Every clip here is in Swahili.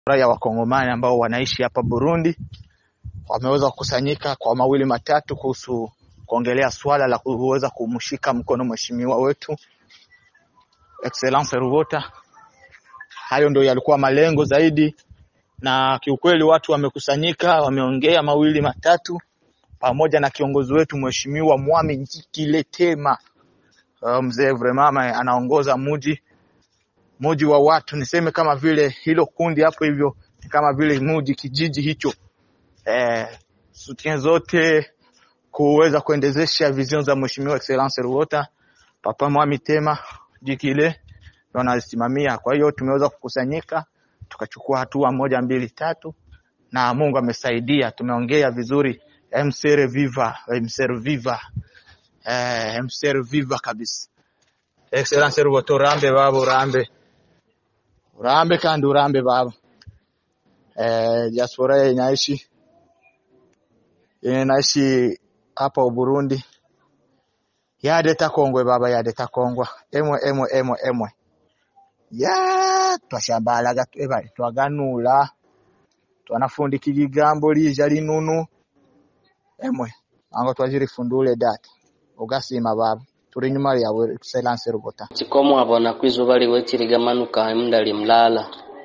raia wa Kongomani ambao wanaishi hapa Burundi wameweza kukusanyika kwa mawili matatu kuhusu kuongelea swala la kuweza kumshika mkono mheshimiwa wetu Excellence Rugota. Hayo ndio yalikuwa malengo zaidi, na kiukweli watu wamekusanyika, wameongea mawili matatu pamoja na kiongozi wetu mheshimiwa Mwami Njikiletema. Mzee vraiment anaongoza muji wa watu, niseme kama vile hilo kundi hapo hivyo kama vile muji kijiji hicho. Sutien zote kuweza kuendezesha vision za mheshimiwa Excellence Rugota, Papa Mwami Tema Jikile wanasimamia. Kwa hiyo tumeweza kukusanyika tukachukua hatua 1 2 3 na Mungu amesaidia, tumeongea vizuri. MCR viva kabisa. Excellence Rugota rambe baba rambe kandi urambe baba. Diaspora inaishi hapa Burundi. Yadeta Kongwe baba, yadeta Kongwa. Emwe. Ya twashambalaga ebali twaganula. Twanafundika igambo lija linunu. Emwe ango twajiri fundule data. Ugasima baba. Turi nyuma ya Excellence Rugota. Chikomo abona kwizuba liwetiriga manuka mndali mlala.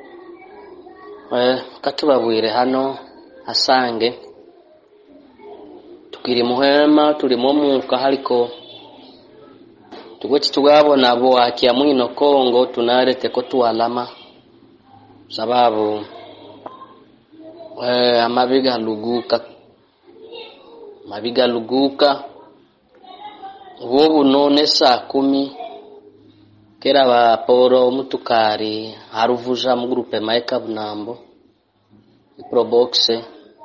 Katubabwire hano asange tukiri muhema turi mu muka haliko tugoti tugabona abo akia mwino Kongo tunarete ko tualama sababu amabiga luguka wobu none saa 10 kera ba poro mutukari haruvuja mu groupe Maeka Bunambo Proboxe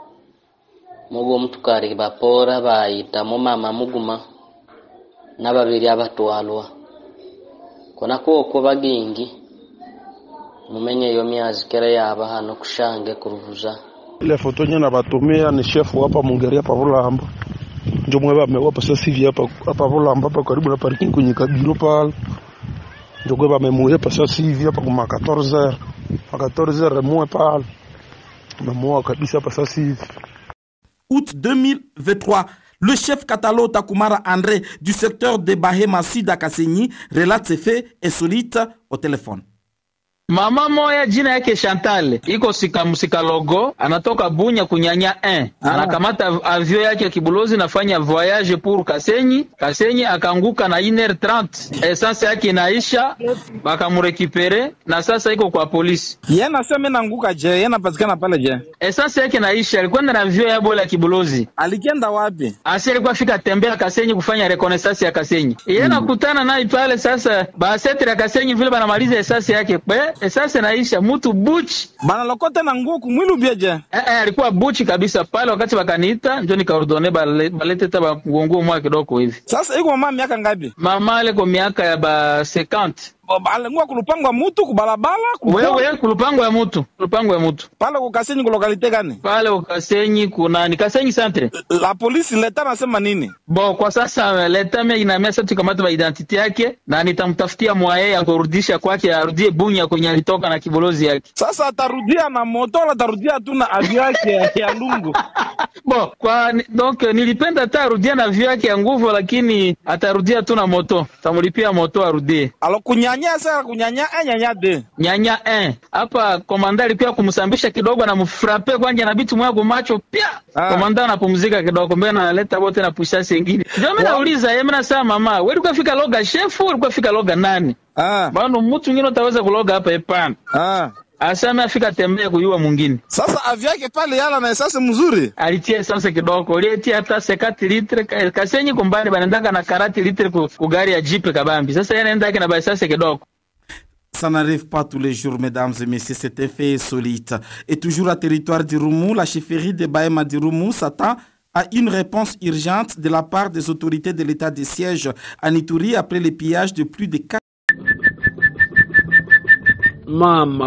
mugo mutukari ba pora bayita mu mama muguma n'ababiri abatwalwa kona ko bagingi mumenye yo myazi kera yaba hano kushange kuruvuza ile foto nyana batumia ni chef hapa Mungeria pa Bulamba ndio mwe bamewapa sasa hivi hapa Bulamba hapa karibu na parking kwenye kabiro pale ndio kwa bamemwepa sasa hivi hapa kwa 14h mwe pale bamwa kabisa hapa sasa hivi. Août 2023, le chef Katalo Takumara André du secteur de Bahema Sida Kasenyi relate ses faits insolites au téléphone. Mama moya jina yake Chantal iko musika logo anatoka Bunya kunyanya 1 anakamata avion yake kibulozi nafanya voyage pour Kasenyi akanguka na 1h30 essence yake inaisha bakamurekipere na sasa iko kwa polisi. Yeye anasema nanguka je, yeye anapatikana pale je? Essence yake inaisha, alikuwa na avion ya bola kibulozi. Alikienda wapi? Alikuwa fika tembea Kasenyi kufanya reconnaissance ya Kasenyi. Yeye nakutana naye pale sasa basetre ya Kasenyi vile banamaliza essence yake. Sasa naisha mtu buchi bana lokota na nguo kumwilu bieje. Alikuwa buchi kabisa pale wakati wakaniita ndio nikaordone balete taba nguo mwa kidogo hivi. Sasa iko mama miaka ngapi? Mama ale kwa miaka ya ba 50. Balengwa kulupangwa mutu kubalabala wewe kulupangwa ya mutu pale ku Kasenyi ku lokalite gani? Pale ku Kasenyi kuna ni Kasenyi centre. La polisi leta nasema nini? Kwa sasa leta inamea sasa tukamata identity yake na nitamtafutia mwae ya kurudisha kwake arudie Bunya kwenye alitoka na kibolozi yake. Sasa atarudia na moto la atarudia tu na avion yake ya lungu. Donc nilipenda atarudia na avion yake ya nguvu lakini atarudia tu na moto. Tamulipia moto arudie. Kunyanya nyanya de. Nyanya hapa komanda alikuwa kumsambisha kidogo na mfrape kwanja na bitu mwangu macho pia. Komanda anapumzika kidogo mbona analeta bote na pushasi nyingine. Ndio mimi nauliza yeye mnasema mama, wewe ulikuwa fika loga chef au ulikuwa fika loga nani? Bado mtu mwingine utaweza kuloga hapa epana. Asema afika tembea kuyua mwingine. Sasa avia yake pale yala na essence mzuri. Alitia essence kidogo. Alitia hata 50 litre Kasenyi kumbani banendaka na 40 litre ku gari ya Jeep kabambi. Sasa yeye anaenda na essence kidogo. Ça n'arrive pas tous les jours, mesdames et messieurs, c'est un fait insolite. Et toujours à territoire d'Irumu, la chefferie de Bahema d'Irumu s'attend à une réponse urgente de la part des autorités de l'état de siège à Ituri après le pillage de plus de 4. Mama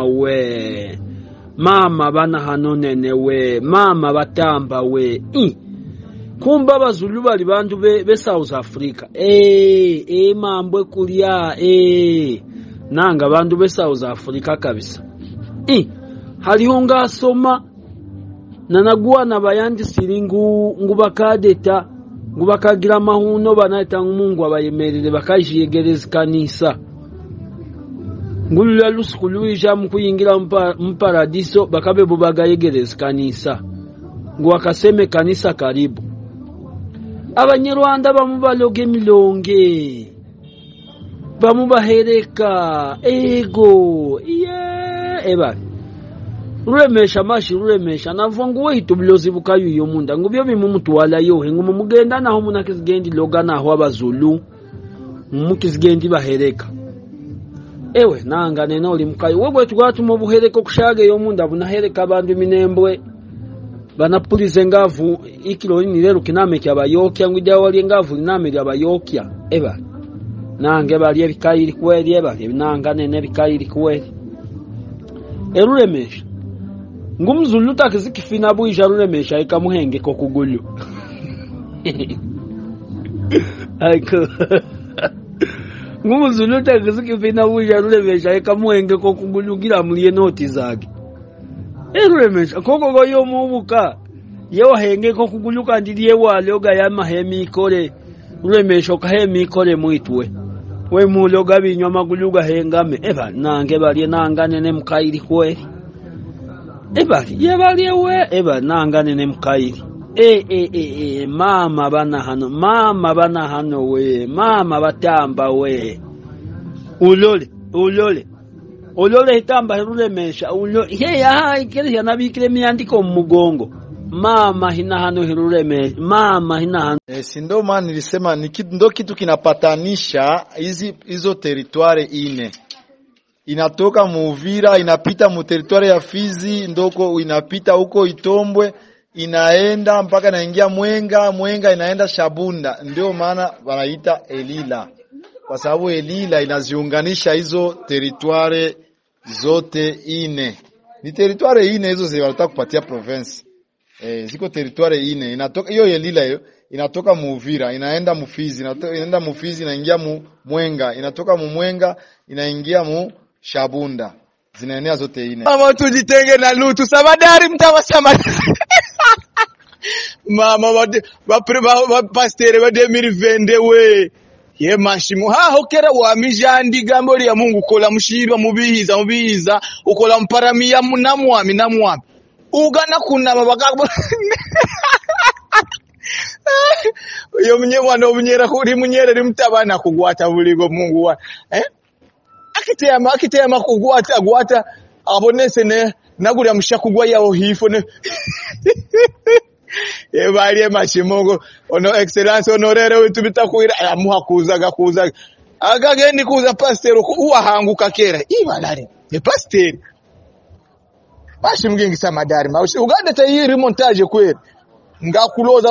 bana hanonene we, mama batamba we. Kumba bazulu bali bantu be South Africa. Mambwe kulia nanga bantu be South Africa kabisa. haliho ngasoma nanagwana bayandi siringu ngubakadeta ngubakagira mahuno banaita Mungu abayemerere bakajiyegereza kanisa ngulula lusuku luija mukuyingira mparadiso bakabe bubagayegereza kanisa ngwakaseme kanisa karibu Abanyarwanda bamubaloge milonge bamubahereka ego eba ruremesha navongo wetu bulozi bukayu yo munda ngubyo bimumutwala yo ngo mugenda naho munakizigendi loga naho abazulu mukizigendi bahereka ewe nangane no uri mukayu webwe twatuma buhereka kushage yo munda bunahereka abantu minembwe banapulize ngavu ikilo ni rero kiname kyabayokya ngujya wali ngavu iname lyabayokya eba nange bali ebikayiri kweli eba nangane ne bikayiri kweli eruremesha ngumzulu takizikifina buyija ruremesha ikamuhenge ko kugulu ayiko ngumzulu takizikifina buyija ruremesha ikamuhenge ko kugulu gira muliye noti zake eruremesha koko goyo mubuka yewa henge ko kuguluka ndiriye waloga ya mahemi ikore ruremesha kahemi ikore muitwe we muloga binywa maguluga hengame eba nange bali nangane ne mukayiri kweli eba yebali we eba nangane ne mukayiri mama bana hano we mama batamba we ulole hitamba hiruremesha ya ikiri yanabikire miyandiko mugongo mama hina hano hiruremesha mama hina hano sindo maana nilisema ndo kitu kinapatanisha hizo territoire ine inatoka Muvira inapita mu territoire ya Fizi ndoko inapita huko Itombwe inaenda mpaka inaingia Mwenga inaenda Shabunda ndio maana wanaita Elila kwa sababu Elila inaziunganisha hizo territoire zote ine ni territoire ine hizo zinataka kupatia province ziko territoire ine inatoka hiyo Elila hiyo inatoka Muvira inaenda Mufizi inaenda Mufizi inaingia Mwenga inatoka Mwenga inaingia Shabunda zinaenea zote ine mama tujitenge na lutu samadari mtawasama mama wa pastere wa 2020 we ye mashimu hokera wa mijandi gambo ya Mungu kola mushirwa mubihiza ukola mparamia namwami ugana kuna babagabo yo mwana obunyera kuri munyera rimtabana kugwata buligo Mungu wa akitema kugwata abonese ne naguri amushakugwa yaho hifo ne ebali mashimongo ono excellence honorere wetu bitakwira amuhakuzaga agagendi kuza pastor uwahanguka kera ibalare ne pastor bashimgingi samadari maushi uganda tayiri montage kwera ngakuloza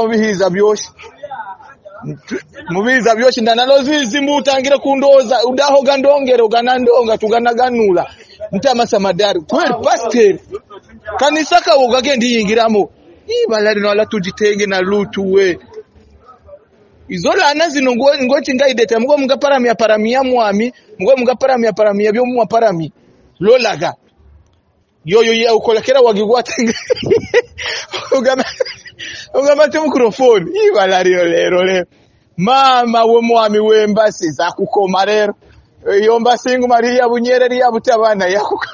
mubiza byoshi ndanalozizi mutangira kundoza udahoga ndongere uganandonga tuganaganula mtama samadari kweli pastor kanisa ka ugagendi yingiramo ibalari no ala tujitenge na lutu we izola anazino ngochi ngaideta mugo mugaparamia mwami mugo mugaparamia byo mu parami lolaga yoyo ya ukolekera wagigwata ugamate microphone ibalari lero mama we mwami we mbasi za kukoma rero iyo mbasi ngo Maria bunyereri ya butabana yakuko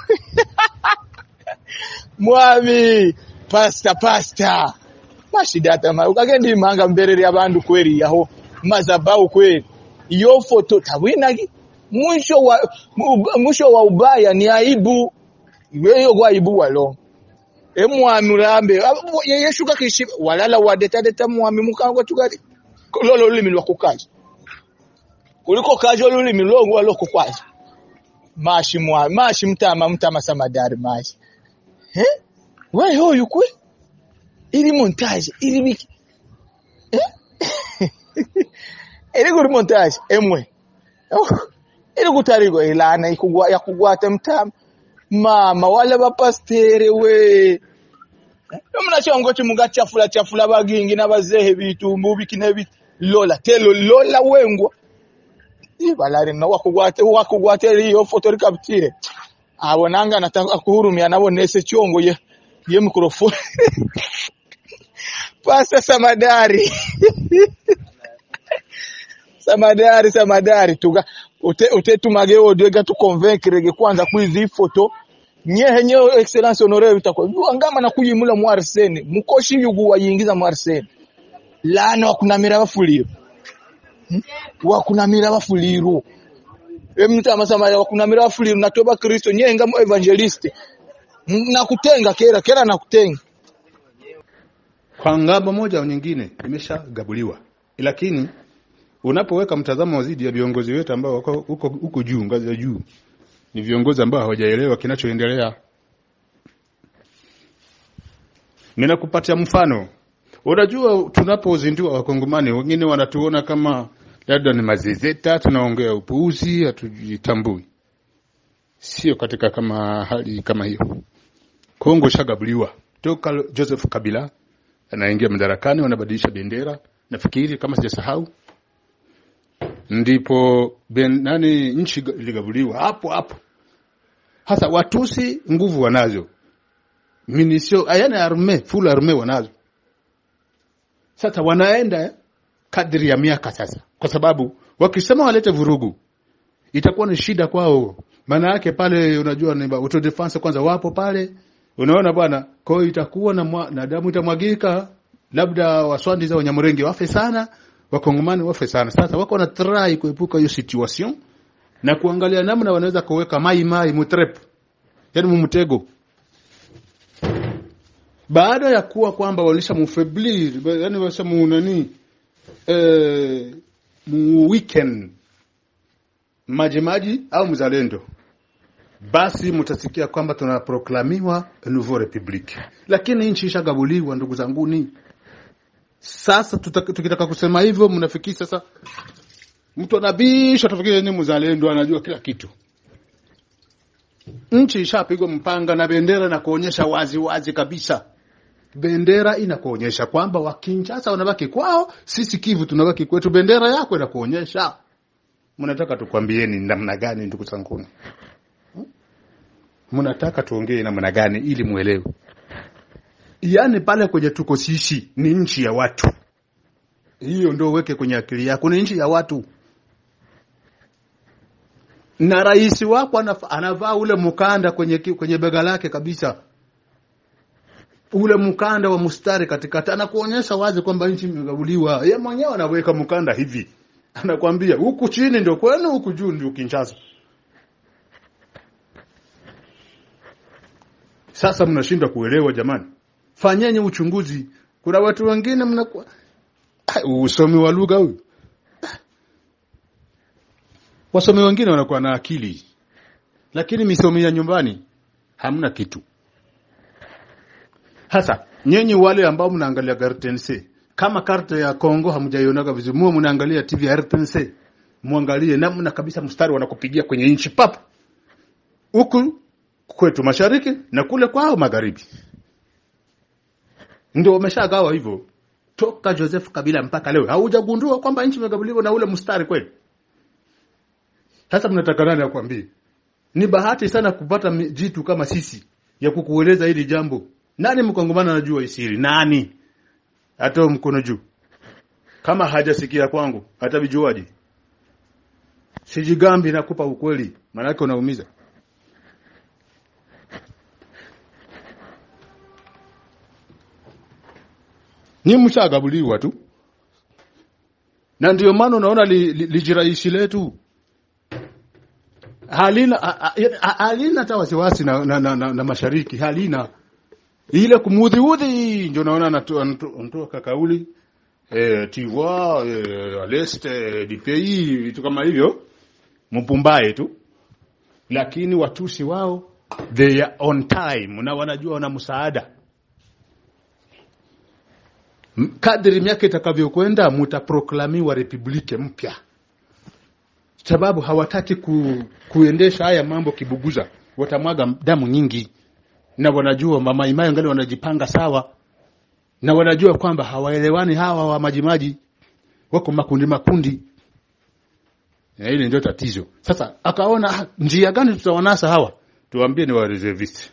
mwami pasta mashidata ma ukagenda imanga mberere abantu kweri yaho mazabau kweri iyo foto tabinagi mwisho wa ubaya ni aibu wewe kwa aibu walo mwami urambe yeshuka kishi walala wadeta mwami mukango tugari lolo ulimi lwakukaje kuliko kaje ulimi longo walokukwaje mashi mtama samadari mashi wewe huyu kwe ili montage ili biki ili kuri montage emwe ili kutarigo ilana ya kugwata mtama mama wale bapastere we Yomuna chongo chimuga chafula bagingi nabazehe bitu mbubiki nebi lola wengwa ibalari na wakugwate liyo foto rikabitire abonanga nataka kuhurumia nabo nese chongo ye mikrofoni pasa Samadari Samadari tuga utetumage odega tu convaincre kwanza kwizi foto nyehe excellence honorable utakuwa ngama na kuyimula mu Arsene mukoshi yugu wayingiza mu Arsene lana wakunamira bafuliro wakunamira bafuliro emta amasama wakunamira bafuliro natoba Kristo nyehe ngamo evangeliste na kutenga kera na kutenga kwa ngambo moja au nyingine imeshagabuliwa, lakini unapoweka mtazamo zidi ya viongozi wetu ambao wako huko juu, ngazi ya juu, ni viongozi ambao hawajaelewa kinachoendelea. Ninakupatia mfano. Unajua tunapozindua wakongomani wengine wanatuona kama labda ni mazezeta, tunaongea upuuzi, hatujitambui. Sio katika kama hali kama hiyo. Kongo shagabuliwa. Toka Joseph Kabila anaingia madarakani, wanabadilisha bendera. Nafikiri kama sijasahau ndipo nchi iligabuliwa hapo. Hasa Watusi nguvu wanazo. Minisio ayana arme, full arme wanazo. Sasa wanaenda kadri ya miaka sasa. Kwa sababu wakisema walete vurugu itakuwa ni shida kwao. Maana yake pale unajua ni auto defense kwanza wapo pale. Unaona bwana, kwa hiyo itakuwa na damu itamwagika, labda waswandi za Wanyamurenge wafe sana, Wakongomani wafe sana. Sasa wako na try kuepuka hiyo situation na kuangalia namna wanaweza kuweka mai mutrep, yani mumtego. Baada ya kuwa kwamba walisha mufeblir, yani walisha munani weekend majimaji au mzalendo, basi mutasikia kwamba tunaproklamiwa nouveau republique. Lakini nchi ishagabuliwa ndugu zanguni. Sasa tukitaka kusema hivyo mnafikiri sasa mtu anabisha atafikiri ni mzalendo anajua kila kitu. Nchi ishapigwa mpanga na bendera na kuonyesha wazi kabisa. Bendera inakuonyesha kwamba Wakinshasa wanabaki kwao, sisi Kivu tunabaki kwetu. Bendera yako inakuonyesha. Mnataka tukwambieni namna gani ndugu zanguni? Mnataka tuongee namna gani ili muelewe? Yaani pale kwenye tuko sisi ni nchi ya watu. Hiyo ndio weke kwenye akili yako, ni nchi ya watu. Na rais wako anavaa ule mkanda kwenye bega lake kabisa. Ule mkanda wa mustari katikati anakuonyesha wazi kwamba nchi imegabuliwa. Yeye mwenyewe anaweka mkanda hivi. Anakuambia huku chini ndio kwenu, huku juu ndio Kinshasa. Sasa mnashinda kuelewa jamani. Fanyeni uchunguzi. Kuna watu wengine mnakuwa usomi wa lugha huyu. Wasomi wengine wanakuwa na akili. Lakini misomi ya nyumbani hamna kitu. Hasa nyenye wale ambao mnaangalia RTNC, kama karta ya Kongo hamjaionaga vizuri, mnaangalia TV ya RTNC, muangalie namna kabisa mstari wanakupigia kwenye nchi pap. Huku kwetu mashariki na kule kwao magharibi. Ndio wameshagawa hivyo. Toka Joseph Kabila mpaka leo haujagundua kwamba nchi imegabuliwa na ule mstari kweli. Sasa mnataka nani akwambie? Ni bahati sana kupata jitu kama sisi ya kukueleza hili jambo. Nani mkongomana anajua isiri? Nani? Hata mkono juu. Kama hajasikia kwangu, hata vijuaje? Sijigambi nakupa ukweli, maana yake unaumiza. Ni mshagabuliwa tu. Na ndio maana unaona lijiraisi letu halina hata wasiwasi na mashariki, halina ile kumudhi ndio naona anatoa kauli tu vois à l'est du pays, vitu kama hivyo mpumbae tu. Lakini Watusi wao they are on time na wanajua wana msaada. Kadri miaka itakavyokwenda mtaproklamiwa republike mpya. Sababu hawataki kuendesha haya mambo kibuguza. Watamwaga damu nyingi. Na wanajua mama Imayo ngali wanajipanga sawa. Na wanajua kwamba hawaelewani hawa wa majimaji. Wako makundi. Na ile ndio tatizo. Sasa akaona njia gani tutawanasa hawa? tuambie ni wa reservist.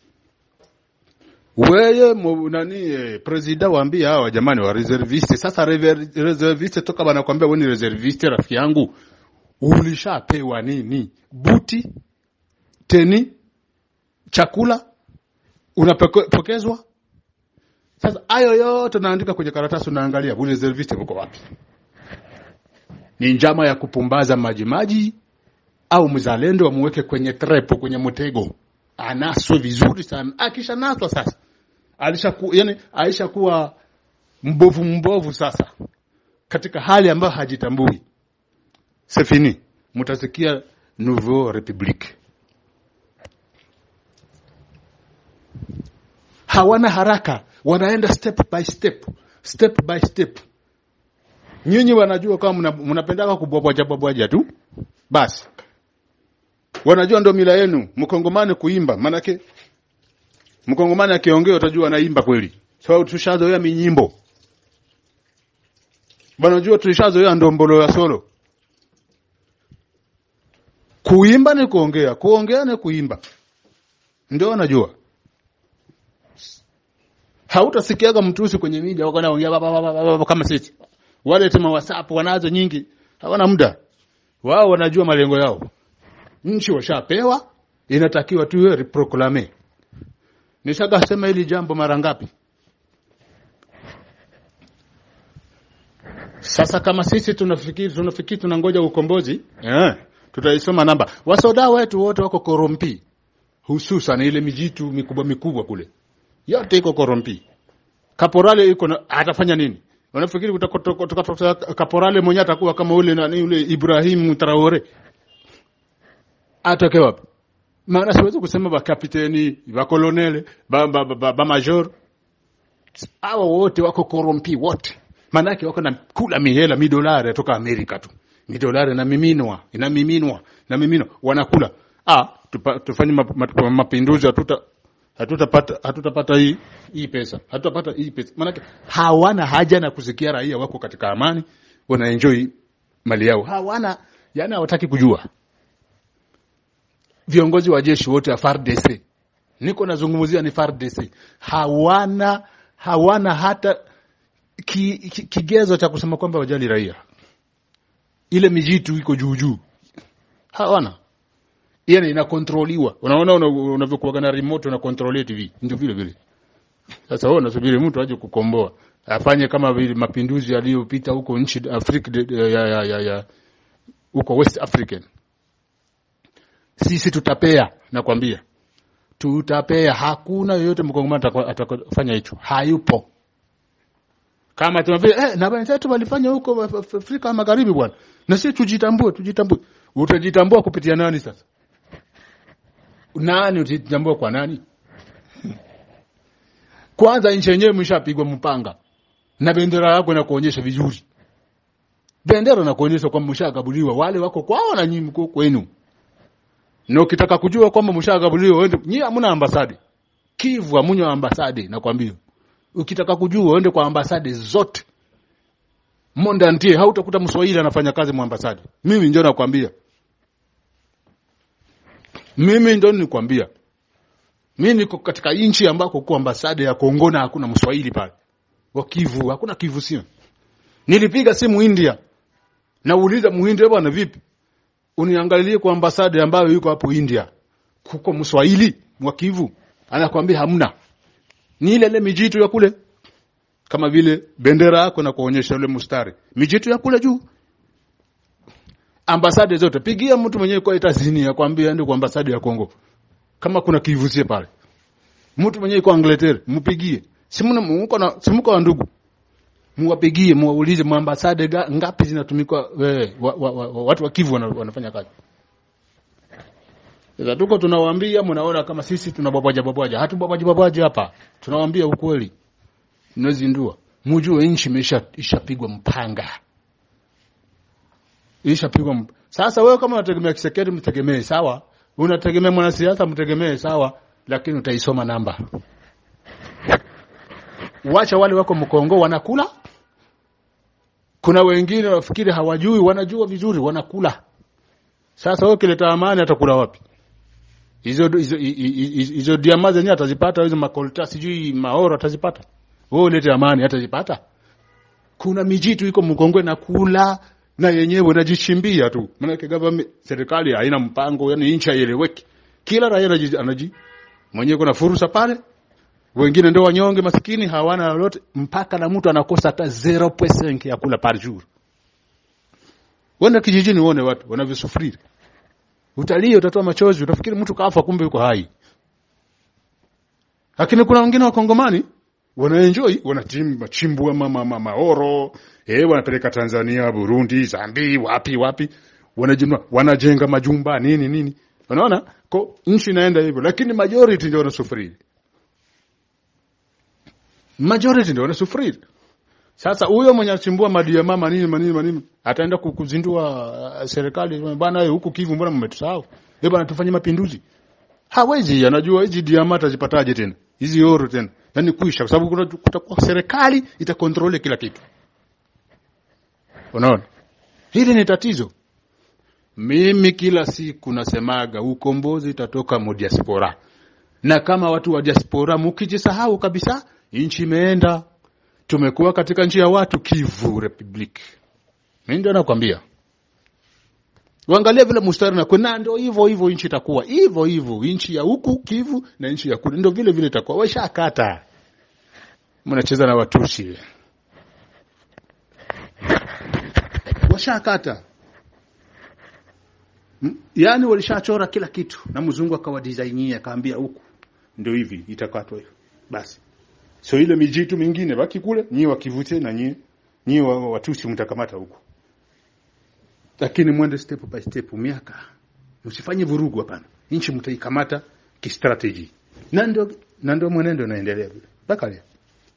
Wewe president waambie hawa jamani wa reservist. Sasa reservist toka bana kwambia wewe ni reservist rafiki yangu. Ulishapewa nini? Buti, teni, chakula, unapokezwa. Sasa hayo yote naandika kwenye karatasi, unaangalia ule reservist uko wapi? Ni njama ya kupumbaza maji au mzalendo amweke kwenye trepo, kwenye mtego. Anaswe vizuri sana. Akisha naswa sasa aishakuwa mbovu sasa katika hali ambayo hajitambui. C'est fini. Mutasikia nouveau république. Hawana haraka, wanaenda step by step. Nyinyi wanajua kama mnapendaka kubwabwaja tu. Basi. Wanajua ndio mila yenu, Mkongomani kuimba. Manake Mkongomani akiongea utajua anaimba kweli. Sababu tushazoea minyimbo. Wanajua tushazoea ndombolo ya solo. Kuimba ni kuongea ni kuimba. Ndio wanajua. Hautasikiaga mtusi kwenye media wako naongea kama sisi. Wale tuma WhatsApp wanazo nyingi, hawana muda. Wao wanajua malengo yao. Nchi washapewa, inatakiwa tuwe reproclame. Nishaka sema hili jambo mara ngapi? Sasa kama sisi tunafikiri tunangoja ukombozi, tutaisoma namba. Wasoda wetu wote wako korompi. Hususan ile mijitu mikubwa kule. Yote iko korompi. Kaporale iko atafanya nini? Wanafikiri kutoka kaporale mwenye atakuwa kama ule Ibrahim Traore. Atoke wapi? Maana siwezi kusema ba kapiteni, ba kolonele, ba major. Hawa wote wako korompi wote. Maana yake wako na kula mihela $1 kutoka Amerika tu. $1 na miminwa wanakula. Tufanye mapinduzi hatutapata hii pesa. Hatutapata hii pesa. Maana yake hawana haja na kusikia raia wako katika amani, wana enjoy mali yao. Hawana, yani hawataki kujua. Viongozi wa jeshi wote wa FARDC. Niko nazungumzia ni FARDC. Hawana hata kigezo cha kusema kwamba wajali raia. Ile mijitu iko juu. Hawana. Yani inakontroliwa. Unaona unavyokuwa na remote na control TV. Ndio vile. Sasa wao nasubiri mtu aje kukomboa. Afanye kama vile mapinduzi yaliyopita huko nchi Afrika ya huko West African. Sisi tutapea, nakwambia. Tutapea, hakuna yoyote Mkongomani atakufanya hicho. Hayupo. Kama tunavile na bwana wetu walifanya huko Afrika Magharibi bwana. Na sisi tujitambue. Utajitambua kupitia nani sasa? Nani utajitambua kwa nani? Kwanza nchi yenyewe mshapigwa mpanga. Na bendera yako inakuonyesha vizuri. Bendera inakuonyesha kwamba mshagabuliwa, wale wako kwao na nyinyi mko kwenu. Na ukitaka kujua kwamba mshagabuliwa, uende nyinyi hamna ambasade. Kivu hamunyo ambasade nakwambia. Ukitaka kujua uende kwa ambasade zote. Monda ntie hautakuta Mswahili anafanya kazi mu ambasade. Mimi ndio nakwambia. Mimi niko katika nchi ambako kwa ambasade ya Kongo na hakuna Mswahili pale. Wa Kivu, hakuna Kivu sio. Nilipiga simu India. Na uuliza Muhindi bwana vipi? Uniangalie kwa ambasade ambayo yuko hapo India. Kuko Mswahili wa Kivu. Anakuambia hamna. Ni ile mijitu ya kule. Kama vile bendera yako na kuonyesha ule mstari. Mijitu ya kule juu. Ambasade zote pigia mtu mwenyewe kwa itazini akwambia ende kwa ambasade ya Kongo. Kama kuna kivusie pale. Mtu mwenyewe kwa Angleterre mpigie. Simuko wa ndugu. Muwapigie, muwaulize ambasade ngapi zinatumika watu wa Kivu wanafanya kazi. Sasa tuko tunawaambia, mnaona kama sisi tunababaja. Hatubabaja hapa. Tunawaambia ukweli. Mnazindua. Mjue nchi ishapigwa mpanga. Sasa wewe kama unategemea Kisekedi mtegemee sawa. Unategemea mwanasiasa mtegemee sawa, lakini utaisoma namba. Wacha wale wako Mkongo wanakula. Kuna wengine wafikiri hawajui, wanajua vizuri wanakula. Sasa wewe kileta amani atakula wapi? Hizo diama zenyewe atazipata, hizo makolta sijui maoro atazipata. Wewe ulete amani atazipata. Kuna mijitu iko Mkongwe na kula na yenyewe inajichimbia tu. Maana government serikali haina mpango, yani nchi haieleweki. Kila raia anaji mwenyewe kuna fursa pale. Wengine ndio wanyonge maskini hawana lolote, mpaka na mtu anakosa hata 0% ya kula par jour. Wenda kijijini uone watu wanavisufiri. Utalii utatoa machozi, utafikiri mtu kafa kumbe yuko hai. Lakini kuna wengine wa Kongomani wanaenjoy, wanachimbua maoro, wanapeleka Tanzania, Burundi, Zambia, wapi. Wanajenga majumba nini. Unaona? Kwa nchi inaenda hivyo, lakini majority ndio wanasufiri. Sasa huyo mwenye achimbua madi ya mama nini ataenda kuzindua serikali bwana wewe huku Kivu mbona mmetusahau? Bwana tufanye mapinduzi. Hawezi, anajua hizi diamata zipataje tena. Hizi oro tena. Yaani kuisha kwa sababu kutakuwa serikali itakontrole kila kitu. Unaona? Hili ni tatizo. Mimi kila siku nasemaga ukombozi utatoka mu diaspora. Na kama watu wa diaspora mkijisahau kabisa, nchi imeenda. Tumekuwa katika nchi ya watu Kivu Republic. Mimi ndio nakwambia. Waangalia vile mstari na kuna ndio hivyo nchi itakuwa. Hivyo nchi ya huku Kivu na nchi ya kule ndio vile itakuwa. Washakata. Mnacheza na Watusi. Washakata. Yaani walishachora kila kitu na mzungu akawadesignia akaambia huku ndio hivi itakatwa hiyo. Basi. So ile mijitu mingine baki kule, nyinyi wakivute na nyinyi Watusi mtakamata huko. Lakini mwende step by step miaka. Msifanye vurugu hapana. Nchi mtaikamata kistrategy. Na ndio mwenendo unaendelea vile. Mpaka leo.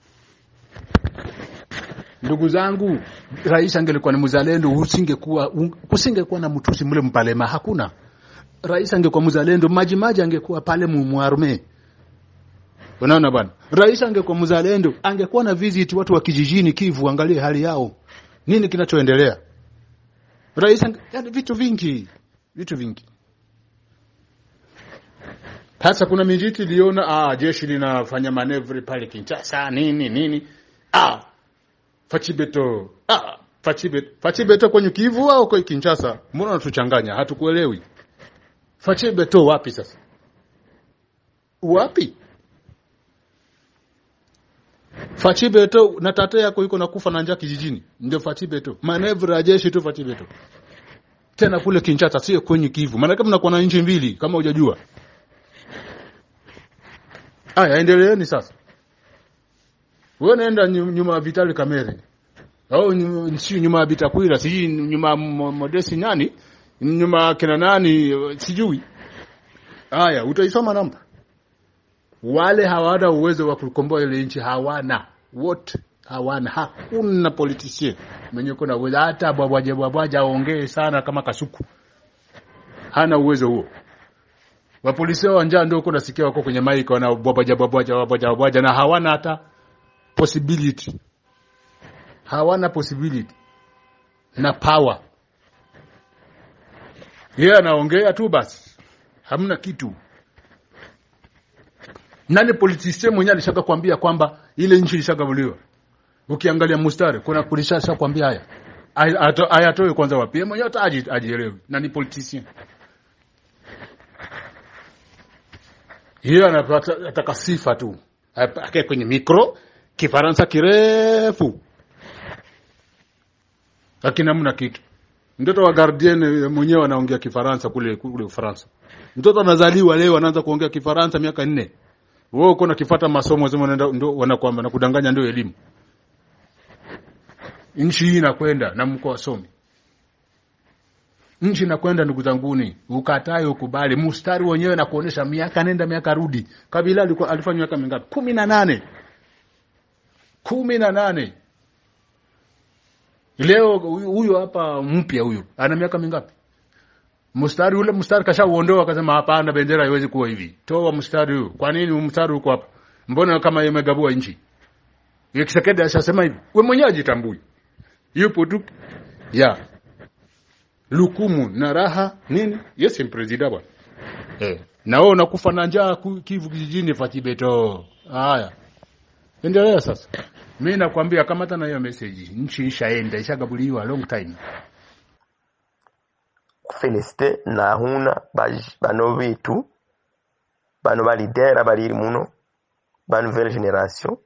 Ndugu zangu, rais angelikuwa ni mzalendo, kusingekuwa na Mtusi mle Mpalema, hakuna. Rais angekuwa mzalendo, maji angekuwa pale muarme. Unaona bwana? Rais angekuwa mzalendo, angekuwa na visit watu wa kijijini Kivu, angalie hali yao. Nini kinachoendelea? Rais yani vitu vingi. Hasa kuna mijiti liona jeshi linafanya manevri pale Kinshasa nini. Fachibeto kwenye Kivu au kwa Kinshasa? Mbona unatuchanganya? Hatukuelewi. Fachibeto wapi sasa? Wapi? Fachibeto na tata yako yuko nakufa na njaa kijijini. Ndio Fachibeto. Manevra ya jeshi tu Fachibeto. Tena kule Kinshasa sio kwenye Kivu. Maana kama mnakuwa na nchi mbili kama hujajua. Haya endeleeni sasa. Wewe naenda nyuma ya Vitali Kamere. Au nyuma ya Bitakwira, siji nyuma Modesi nani? Nyuma kina nani sijui. Haya utaisoma namba. Wale hawana uwezo wa kukomboa ile nchi, hawana. Wote hawana. Hakuna politician mwenye kuna uwezo, hata bwabwaje aongee sana kama Kasuku. Hana uwezo huo. Wapolisi wa njaa ndio kuna sikia wako kwenye mic wana bwabwaje na hawana hata possibility. Hawana possibility na power. Yeye anaongea tu basi. Hamna kitu. Nani politician mwenye alishaka kuambia kwamba ile nchi ilishagabuliwa? Ukiangalia mstari kuna polisi kwambia haya. Ayatoe kwanza wapi? Mwenye hata ajielewe. Nani politician? Yeye anataka sifa tu. Akae kwenye mikro, Kifaransa kirefu. Lakini hamna kitu. Mtoto wa Gardien mwenyewe anaongea Kifaransa kule Ufaransa. Mtoto anazaliwa leo anaanza kuongea Kifaransa miaka 4. Wewe uko unakifuata masomo zima ndio wanakuambia na kudanganya ndio elimu. Nchi hii inakwenda na mko wasomi. Nchi inakwenda ndugu zanguni, ukatae ukubali, mstari wenyewe na kuonesha miaka nenda miaka rudi. Kabila alifanya miaka mingapi? 18. 18. Leo huyo hapa mpya huyo ana miaka mingapi? Mstari kashauondoa akasema hapana, bendera haiwezi kuwa hivi. Toa mstari huo. Kwa nini mstari uko hapa? Mbona kama imegabua nchi? Kisekedi ashasema hivi. Wewe mwenyewe ajitambui. Yupo tu Lukumu na raha nini? Yes, president bwana. Na wewe unakufa na njaa Kivu kijijini Fatibeto. Haya. Endelea sasa. Mimi nakwambia kama hata na hiyo message nchi ishaenda ishagabuliwa long time. Felicite na huna bano bitu bano balidera bali muno ba nouvelle génération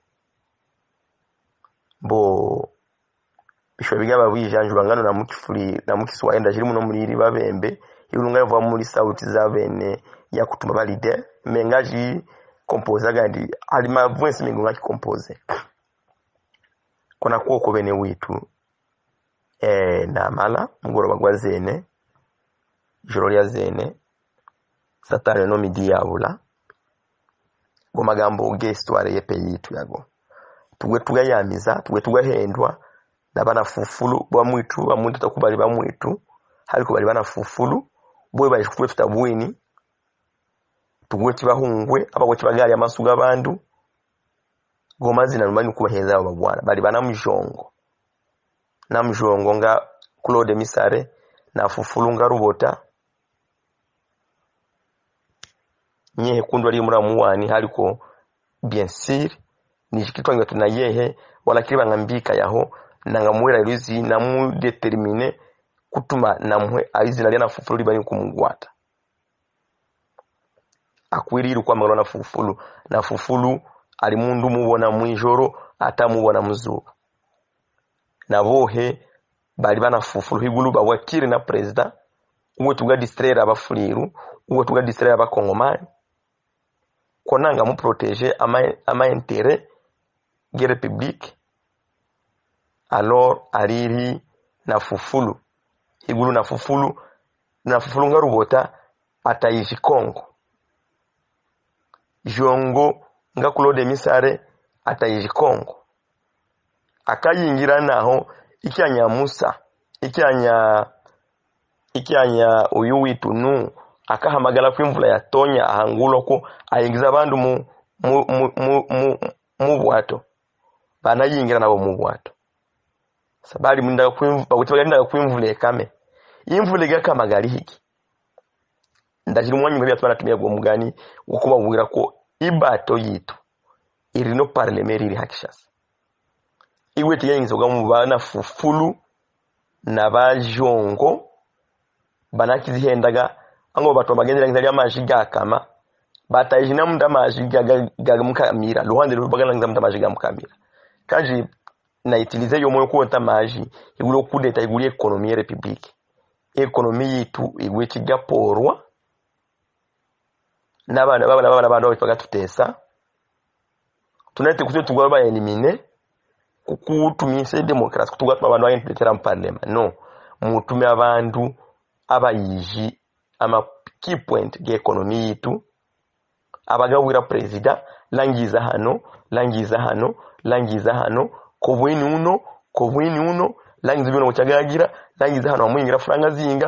bo bisho bigaba bijanju bangano na mukifuli na mukiswaenda kiri muno muliri babembe irunga va muri sauti za bene ya kutuma balide mengaji composer gandi alima voice mingo ngaki compose kona kuoko bene witu na mala mugoroba gwazene joro lya zene satane no midi yabula go magambo ge histoire ye pays tu yago tugwe yamiza tugwe hendwa nabana fufulu bwa mwitu bamuntu takubali ba mwitu haliko bali bana fufulu boye bali kufuta bwini tugwe kibahungwe abagwe kibagali amasuga bandu goma zina numani kubaheza abo bwana bali bana mjongo na mjongo nga Claude Misare na fufulu nga Rubota nye kundwa li muramu wani haliko bien sûr ni kitwanyo tunayehe wala kiliba ngambika yaho nangamwera iruzi namu determine kutuma namwe aizi nalena fufulu libani kumugwata akwiriru kwa magana fufulu na fufulu ali mundu mubona mwijoro atamubona muzuba nabohe bali bana fufulu higulu bawakire na president uwe tuga distraire abafuliru uwe tuga distraire abakongomani konanga mu protéger ama intérêt de république alors aliri na fufulu higulu na fufulu nga Rubota ataishi Kongo jongo nga Claude Misare ataishi Kongo akayingira naho ikyanya Musa ikyanya uyu witu nu akahamagala kwimvula ya tonya ahangulo ko ayingiza abandu mu bwato banayingira nabo mu bwato sabali mundaga kwimvula ekame imvula igakamagali hiki ndakiri mwanyi mwe byatwana tumya go mugani ukubabwira ko ibato yitu iri no parlement iri hakishasa iwe tiyengizo ga mu bana fufulu na bajongo banakizihendaga ango bato bagendera ngizali amajiga kama batayijina munda majiga gamukamira luhande rubagana ngizamunda majiga mukamira kaji na utilize yo moyo ko tamaji igulo kudeta iguli economie ya republique economie yitu igweti gaporwa nabana bando bakatutesa tunete kuzo tugwa eliminer kukutumise democracy kutugwa abantu bayintera mu parlement no mutume abantu abayiji ama key point ge economy yitu abagawira president langiza hano kobweni uno langiza bino mucyagagira langiza hano amwingira franga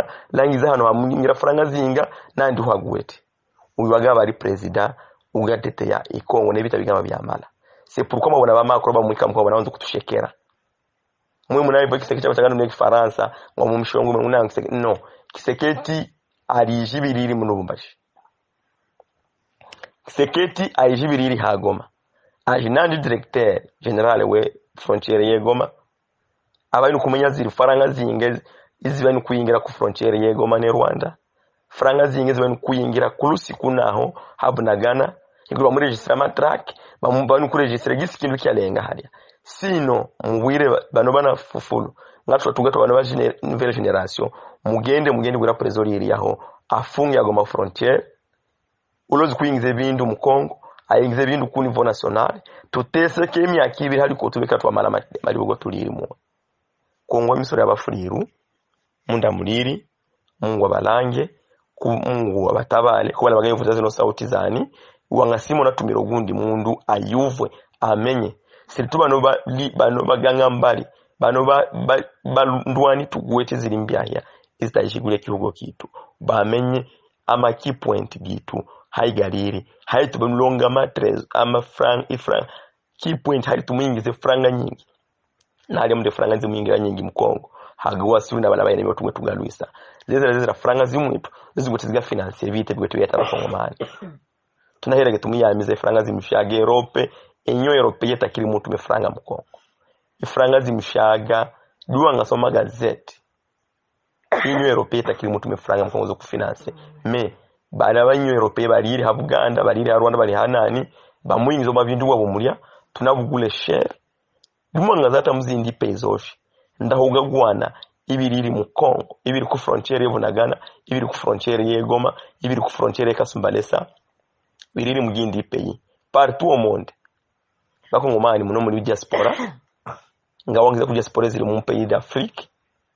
zinga nandi hwagwete uyu bagaba ari president ugatete ya ikongo nebita bigama byamala c'est pourquoi mabona ba makro bamwika mko banaanza kutushekera mwe munaye bakiseke cyabagana mu Faransa ngo mu mishongo munange no kiseketi arijibiriri mu Lubumbashi kiseketi arijibiriri hagoma ajinandi directeur general we frontiere yegoma abayinu kumenya ziri faranga zinge izibani kuyingira ku frontiere yegoma ne Rwanda faranga zinge zibani kuyingira kulusi kunaho habunagana igura muri registre matrack bamubani ku registre gisikindu cyalenga hariya sino mubwire bano bana fufulu ngatwa tugato bano ba nouvelle génération mugende gura prezori yaho afunga yagoma frontiere ulozi kuyingize bindu mu Kongo ayingize bindu ku niveau national tutese kemi akibiri hali ko tubeka twamala malibogo tulirimo Kongo misoro yabafuliru munda muliri mungu abalange ku mungu abatabale ko bala bagayivuza zino sauti zani wangasimo natumiro gundi mundu ayuvwe amenye sirituba no bano baganga mbali bano ndwani tugwete ziri mbyaya izitayishigule kihugo kitu bamenye ama key point gitu haigaliri haitubulonga matrez ama franc ifranc key point haitumwingize franga nyingi nali mde franga zimuingira nyingi mkongo hagwa suri na bana bayene tumwe tugalwisa zezera franga zimwitu zigutiziga finance bite bigwe tuyata bakongomani tunaherege tumiyamize franga zimshaga Europe enyo Europe yetakiri muntu me franga mukongo ifranga zimshaga duwa ngasoma gazette enyo Europe yetakiri muntu me franga mukongo zo ku finance me bana banyo Europe bariri ha Buganda bariri ha Rwanda bari hanani bamuyinzo mabindu wabo mulya tunabugule share dumanga zata muzindi pezoshi ndahuga gwana ibiriri mu Congo ibiri ku frontiere y'Ubunagana ibiri ku frontiere y'Egoma ibiri ku frontiere y'Kasumbalesa biriri mu gindi pays partout au monde bakongomani muno muri diaspora ngawangiza ku diaspora ziri mu pays d'Afrique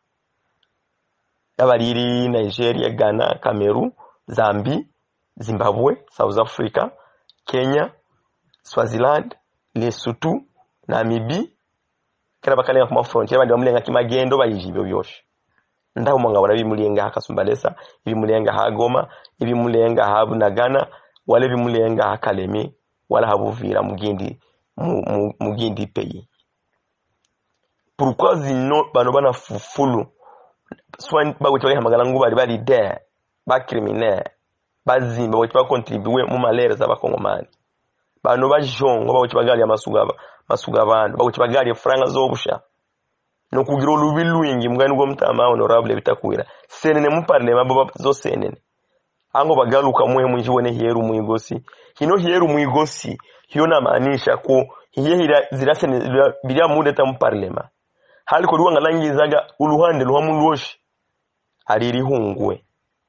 yabariri Nigeria Ghana Cameroon Zambie Zimbabwe South Africa Kenya Swaziland Lesotho Namibia kera bakalenga kuma frontier bandi bamulenga kimagendo bayijibyo byoshe ndaho mangabona bimulenga hakasumbalesa bimulenga hagoma ibimulenga habunagana wale bimulenga hakalemi wala habuvira mugindi pays pourquoi zino bano bana fufulu soit bagwe hamagala ngo bari there ba criminel bazimba bo contribuer mu malere z'abakongomani bano bajongo bawo kibagali amasugaba abantu bawo kibagali franga zobusha no kugira olubilwingi mugani gwo mutama honorable bitakwira senene mu parlement baba zo senene ango bagaluka muhe munjibone hieru muigosi hino hieru muigosi hiyo na maanisha ko hiye zirasene bilia mudeta mu parlement haliko ruwanga langizaga uluhande luhamu lwoshi aliri hungwe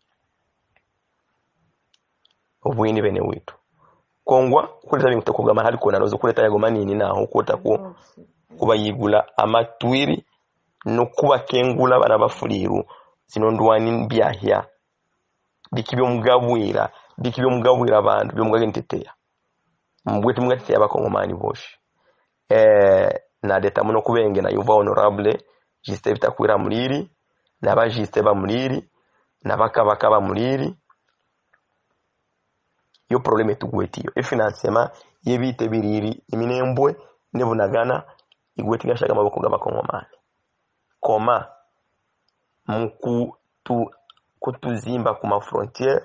obwini bene witu kongwa kuleta bintu kugama haliko narozo kuleta yagoma nini naho kotako kubayigula amatwiri no kuba kengula bana bafuliru zinondwani byahya bikibyo mugabwira abantu byo mugagenteteya mbwete mugateteya abakongomani boshi na deta muno kubenge na yuva honorable Justin Bitakwira muliri na ba Justin ba muliri na bakabaka ba muliri yo probleme tugwetiyo financement yebite biriri iminembwe nebunagana igweti gashaga maboko g'abakongomani koma muku kutuzimba ku ma frontiere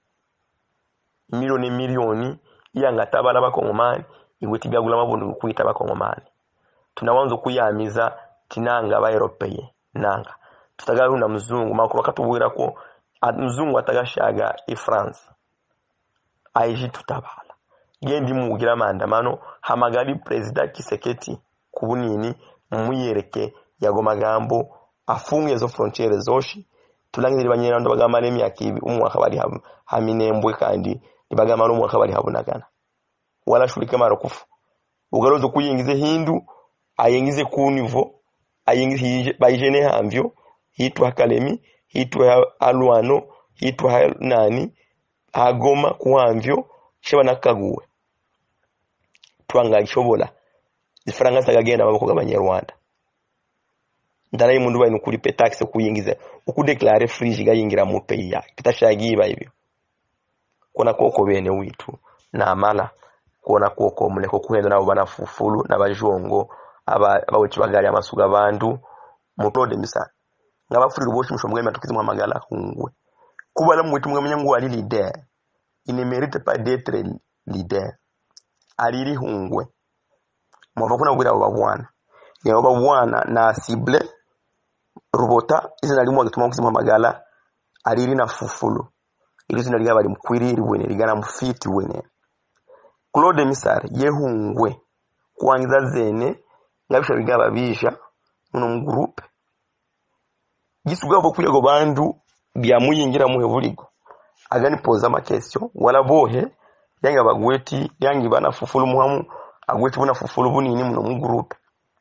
milioni yanga tabala abakongomani igweti gagula mabundu kuita abakongomani tunawanzo kuyamiza tinanga aba Europeye nanga tutagaru na mzungu makuru katubwira ko mzungu atagashaga France aiji tutabala gendi mugira maandamano hamagari president Kiseketi kubunini muyereke yago magambo afunge zo frontiere zoshi tulangire banyerando bagama lemi akibi umwaka bari haminembwe kandi ibagama no mwaka bari habunagana wala shulike marokufu ugarozo kuyingize hindu ayengize ku nivo ayengize bayijene hamvyo hitwa Akalemi hitwa Alwano hitwa nani agoma kuhamvyo sheba nakaguwe twanga ishobola ifaranga sagagenda babako gabanyarwanda ndaraye mundu bayinu kuri tax kuyingiza ukudeclare free gayingira mu pays ya kitashagiba ibyo kona koko bene witu na amala kona koko muleko kuhenda nabo banafufulu nabajongo abawe kibagali amasuga bandu mu prode misa ngabafurira boshi mushomwe matukizi mu magala hungwe kuba la mwetu mwenye ngo ali leader il ne mérite pas d'être leader aliri hungwe mwava kuna kugira babwana ya babwana na cible robota izina limwe gituma kuzima magala aliri na fufulu ili zina liga bali mkwiriri bwene ligana mfiti bwene Claude Misare yehungwe kwangiza zene ngabisha liga babisha muno mu groupe gisugabo kulego bandu bya muyingira muhevuligo agani poza ma question wala bohe yanga bagweti yangi bana fufulu muhamu agweti buna fufulu bunini muno mu groupe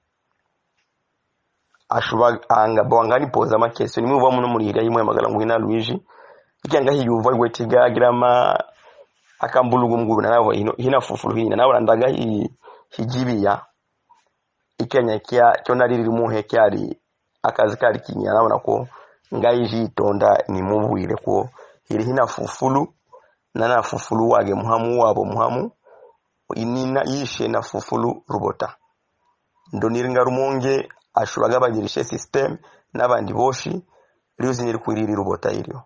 ashuba anga bwangani poza ma question nimu bamuno muri iriya yimwe magala ngwina Luigi ikanga hiyuva gweti gagirama akambulugo muguru nabo hina fufulu hina nabo randaga hijibiya ikenya kya nariri muhe kyari akazi kari kinya nabona ko ngayiji tonda ni mubwire ko iri hina fufulu na fufulu wage muhamu wabo muhamu inina yishe na fufulu rubota ndo niringa rumonge ashuraga bagirishe system nabandi boshi liyo ziniri kwiriri rubota ilyo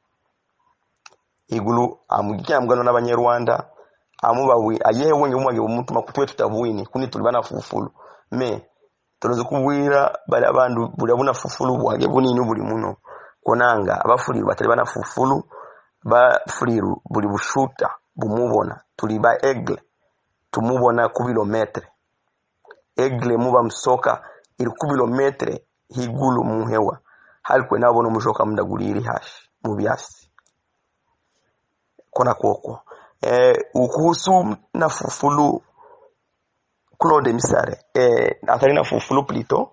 igulu amugikia mgano n'abanyarwanda amubawi ayehe wenge umwage umutuma kutwe tutabuini kuni tulibana fufulu me tuloze kubwira bali abandu buli abuna fufulu bwage bunini buli muno konanga abafuliru batalibana fufulu bafuliru buli bushuta bumubona tuliba egle tumubona ku kilometre egle muba msoka iri ku kilometre higulu muhewa halikwe nabona mushoka mndaguliri hashi mubyasi kona koko ukuhusu na fufulu Claude Misare atari na fufulu plito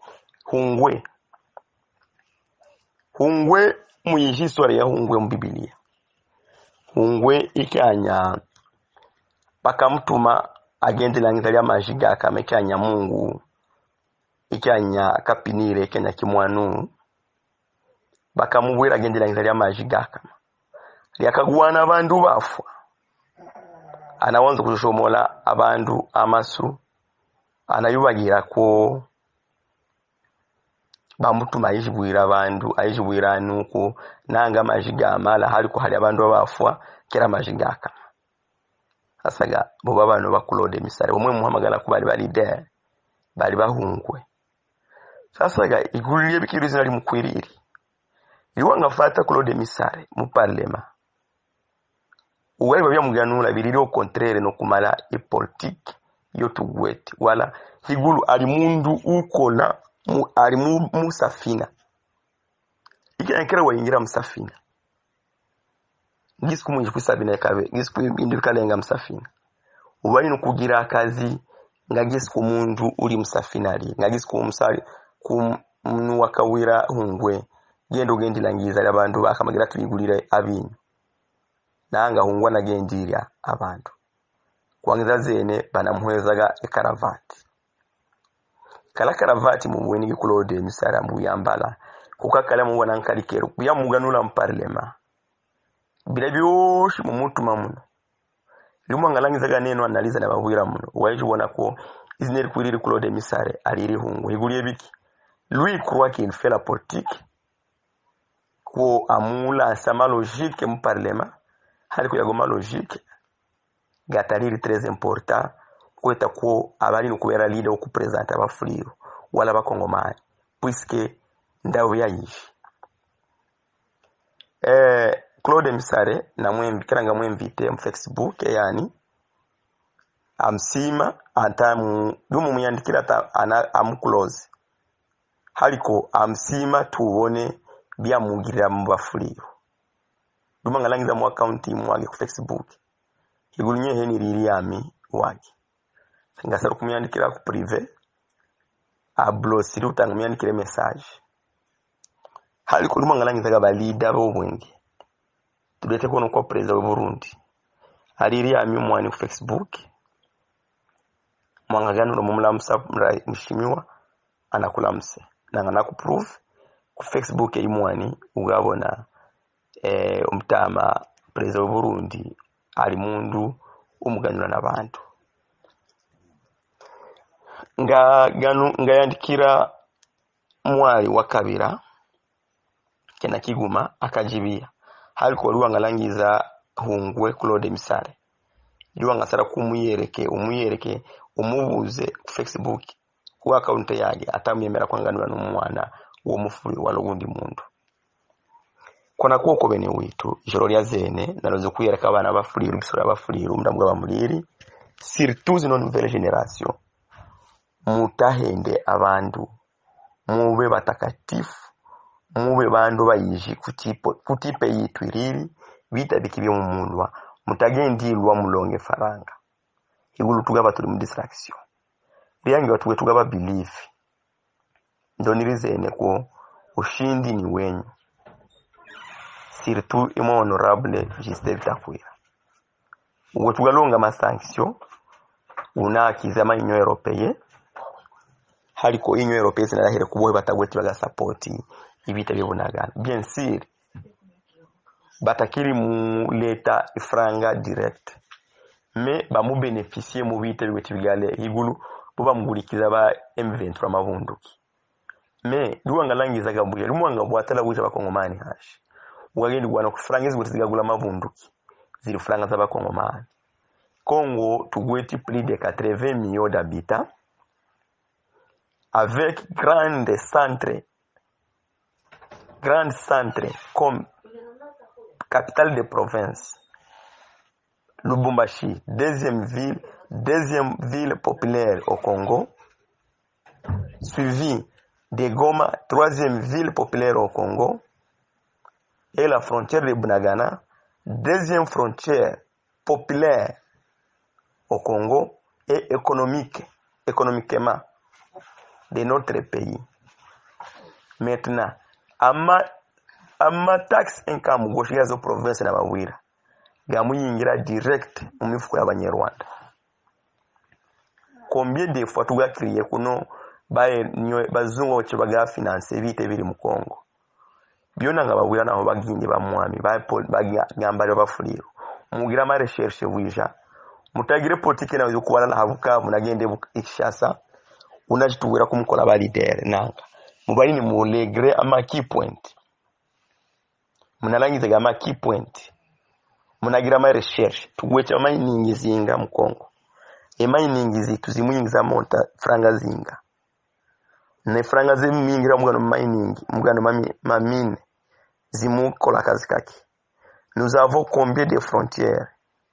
hungwe mu histoire ya hungwe mu Biblia hungwe ikanya bakamutuma agende langitali amajiga akamekanya Mungu ikanya kapinire kenya kimwanu bakamubwira agende langitali amajiga akama yakagwana abantu bafwa anawanza kushomola abantu amasu anayubagira ko bamutuma ayijibwira abantu ayijibwira nuko nanga amajiga amala haliko hali abantu bafwa kera amajiga akama asaga bo babano ba Claude Misare umwe muhamagara ko bari leader bari bahungwe sasaga igulire bikirizo nali mukwiriri iwanga fata Claude Misare mu parlement uwari babya muganura biriri au contraire no kumala e politique yo tugwete wala higulu ali mundu ukola ali mu safina ikyankera wayingira musafina gisku munji kusabina kabe gisku bindu kalenga musafina ubali no kugira akazi ngagisku mundu uri musafinali ngagisku musali kumnu wakawira hungwe gendo gendilangiza abantu bakamagira tuyigulire abintu nanga hungwa nagendirya abantu kwangiza zene banamuhezaga ekaravati kala karavati mu bweni Claude Misare mu yambala kukakala mu wana nkalikero kuyamuganula mu parlement bila byoshi mu mutuma muno limu ngalangiza neno analiza na bahwira muno wayibona ko izineri kwiriri Claude Misare aliri hungwe iguliye biki lui croit qu'il fait la politique ko amula sama logique mu parlement haliko yagoma logique gatariri très important kweta ko abali no kubera leader o kupresenta abafuliro wala bakongomani puisque ndawo yayishi Claude Misare na kiranga mwemvite mu Facebook yani amsima atamu dumu muyandikira am close haliko amsima tuone bya mugirira mu bafuliro duma ngalangiza mu account mwage ku Facebook igulunye heni riri yami wage singasara kumyandikira ku privé ablosiri utanga myandikire message haliko duma ngalangiza ga balida bo bwenge tudete kono ko president wa Burundi hariri yami mwani ku Facebook mwangagano mu mulamusa mshimiwa anakulamse nanga nakuprove ku Facebook yimwani ugabona umtama president wa Burundi ali mundu umuganura nabantu ngayandikira mwali wa kabira kena kiguma akajibia haliko ruwangalangiza hungwe Claude Misare ruwangasara kumuyereke umubuze ku Facebook ku account yage atamyemera kwanganura n'umwana wo mufuri walogundi mundu kona koko bene witu ijoro lya zene naroze kuyereka abana bafuriru bisora bafuriru ndambwa bamuriri surtout zino nouvelle génération mutahende abantu mube batakatifu mube bandu bayiji kutipe yitwiriri bita bikibye mu mundwa mutagendirwa mulonge faranga igulu tugaba turi mu distraction byangi batuwe tugaba belief ndonirizene ko ushindi ni wenyu surtout imo honorable Justin Takwira ubwo tugalonga ma sanction unakiza ma Union Européenne haliko Union Européenne na here kuboye batagweti baga support ibita bibunagana bien sûr batakiri mu leta ifranga direct mais ba mu bénéficier mu bita bigweti bigale igulu buba mugurikiza ba M23 mabunduki me duwanga langiza gabuya lumwanga bwatala buja bakongomani hashi ugagendi gwana ku franga zigwe zigagula mavunduki ziri franga za bakongomani. Congo tugweti plus de 80 millions d'habitants avec grands centres comme capitale de province Lubumbashi, deuxième ville populaire au Congo, suivi de Goma, troisième ville populaire au Congo, et la frontière de Bunagana, deuxième frontière populaire au Congo et économiquement de notre pays. Maintenant, ama tax income goshiya zo province na bawira gamuyingira direct mu mifuko y'abanyarwanda. Combien de fois tugakiriye kuno bazungu cyo baga finance bite biri mu Congo byona nga bawira naho bagindi bamwami bagambara bafuriro mugira ma recherche wija mutagire politique nawe kubana na havukavu nagende ikishasa unajituwira kumukola ba leader nanga mubari ni mu legre ama key point munalangiza gama key point munagira ma recherche tugwecha mining zinga mu Congo mining zitu zimuyingiza monta franga zinga ne franga zimingira mugano mining mugano mamine zimukola kazi kake. Nous avons combien de frontières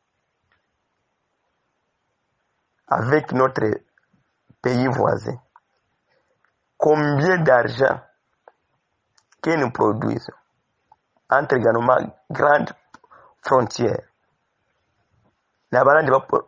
avec notre pays voisin? Combien d'argent que nous produisons entre également grandes frontières? Nabalandi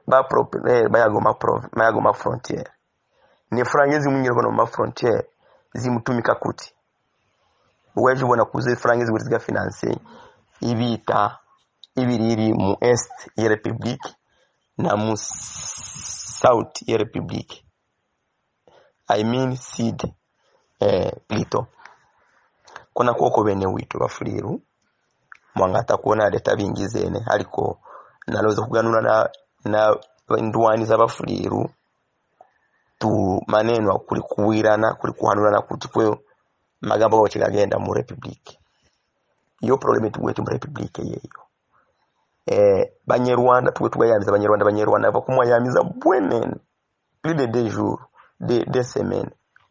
bayagoma frontière. Ne franga zimunyira kono ma frontière zimutumika kuti. Weje bona kuze franga ziguriza finance ibita ibiriri mu est ya republique na mu south ya republique. I mean seed plito. Kona koko bene witu bafuriru mwangata kuona leta bingizene ariko naloza kuganura na ndwani za bafuriru tu maneno kuri kuwirana kuri kuhanurana kuti kwe magambo go kigagenda mu republique. Iyo problème tugwete mu republique yeyo banyarwanda tugayamiza banyarwanda bakumwa yamiza bwenen plus de 2 jours de semaines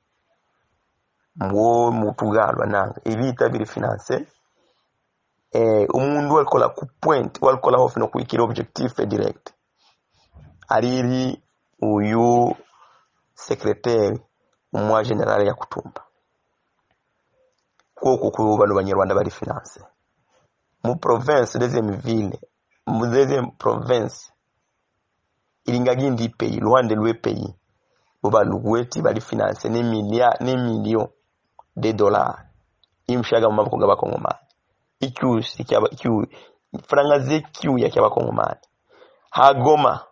mwo mutugalwa nanga ibita biri finance umundu walikola ku point walikola hofu no kuikira objectif direct ariri uyu secrétaire umwa general ya kutumba koko kuba no banyarwanda bari finance mu province deuxième ville mu deuxième province iringagindi pays Rwanda lwe pays boba lugweti bari finance ne millions de dollars imshaga mu maboko g'abakongomani icyusi cyaba ikyu franga zekyu ya cy'abakongomani hagoma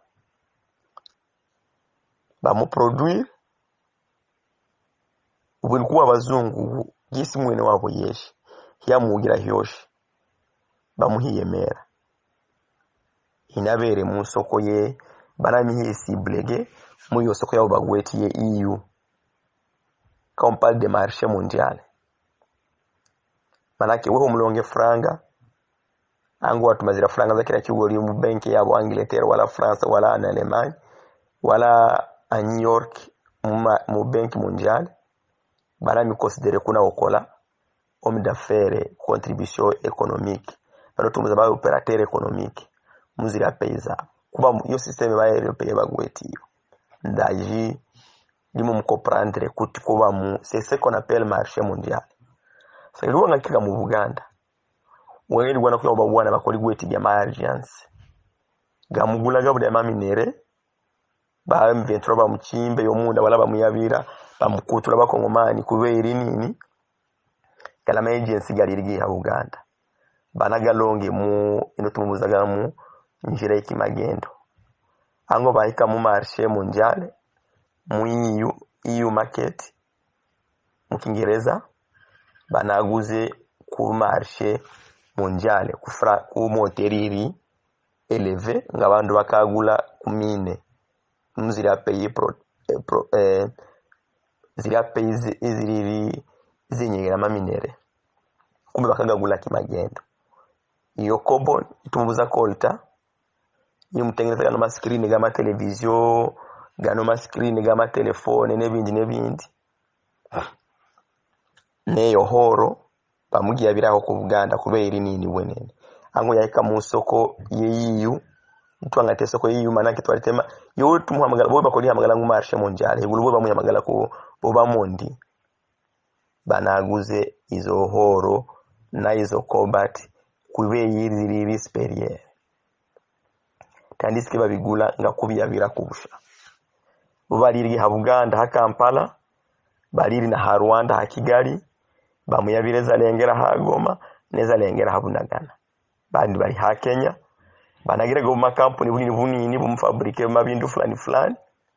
bamu produire ubulikuwa bazungu gisi mwene wabo yeshi yamugira hyoshi bamuhiyemera inabere mu soko ye baramihe ciblege mu yo soko yabo bagwetiye EU compagnie de marché mondial. Manake wewe umlonge franga angu watu mazira franga za kila kigoli mu benki yabo Angleterre wala France wala na Allemagne wala a New York mu benki mondial barami considérer kuna okola homme d'affaires contribution économique bano tumuza ba opérateur économique muzira payza kuba yo système ba européen bagwetiyo ndaji limo mkomprendre kuti kuba mu c'est ce qu'on appelle marché mondial. Ça lui on akika mu Buganda wengeni bwana kuyo babwana bakoli gweti bya margins gamugula gabu da maminere ba M23 ba mukimbe yo munda wala bamuyabira bamukutura bakongomani kubera nini kala agency galirigi ya Uganda banagalonge mu inotumuzaga mu njira y'ikimagendo ango bahika mu marché mondial mu EU market mu Kingereza banaguze ku marché mondial ku moteriri eleve ngabandu bakagula kumine muzira paye zira paye iziriri zinyegera maminere kumbe bakagagula kimagendo iyo carbon itumubuza kolta yimutengeneza gano maskrini gama televiziyo gano maskrini gama telefone nebindi neyo horo bamugiye biraho ku Buganda kubera nini bwenene ango yahika mu soko yeyiyu mtwanga tesoko yeyiyu manake twalitema yo tumuhamagala bo bakoli hamagala ngo marshe mondiale gulo bamuhamagala ko boba mondi banaguze izo horo na izo cobalt kubeyiri riri superieur tandisike babigula nga kubiyabira kubusha bubaliri ha Buganda ha Kampala baliri na ha Rwanda ha Kigali bamuyabireza lengera ha Goma neza lengera ha Bunagana bandi bari ha Kenya banagire go makampuni bunini bumfabrike mabindu fulani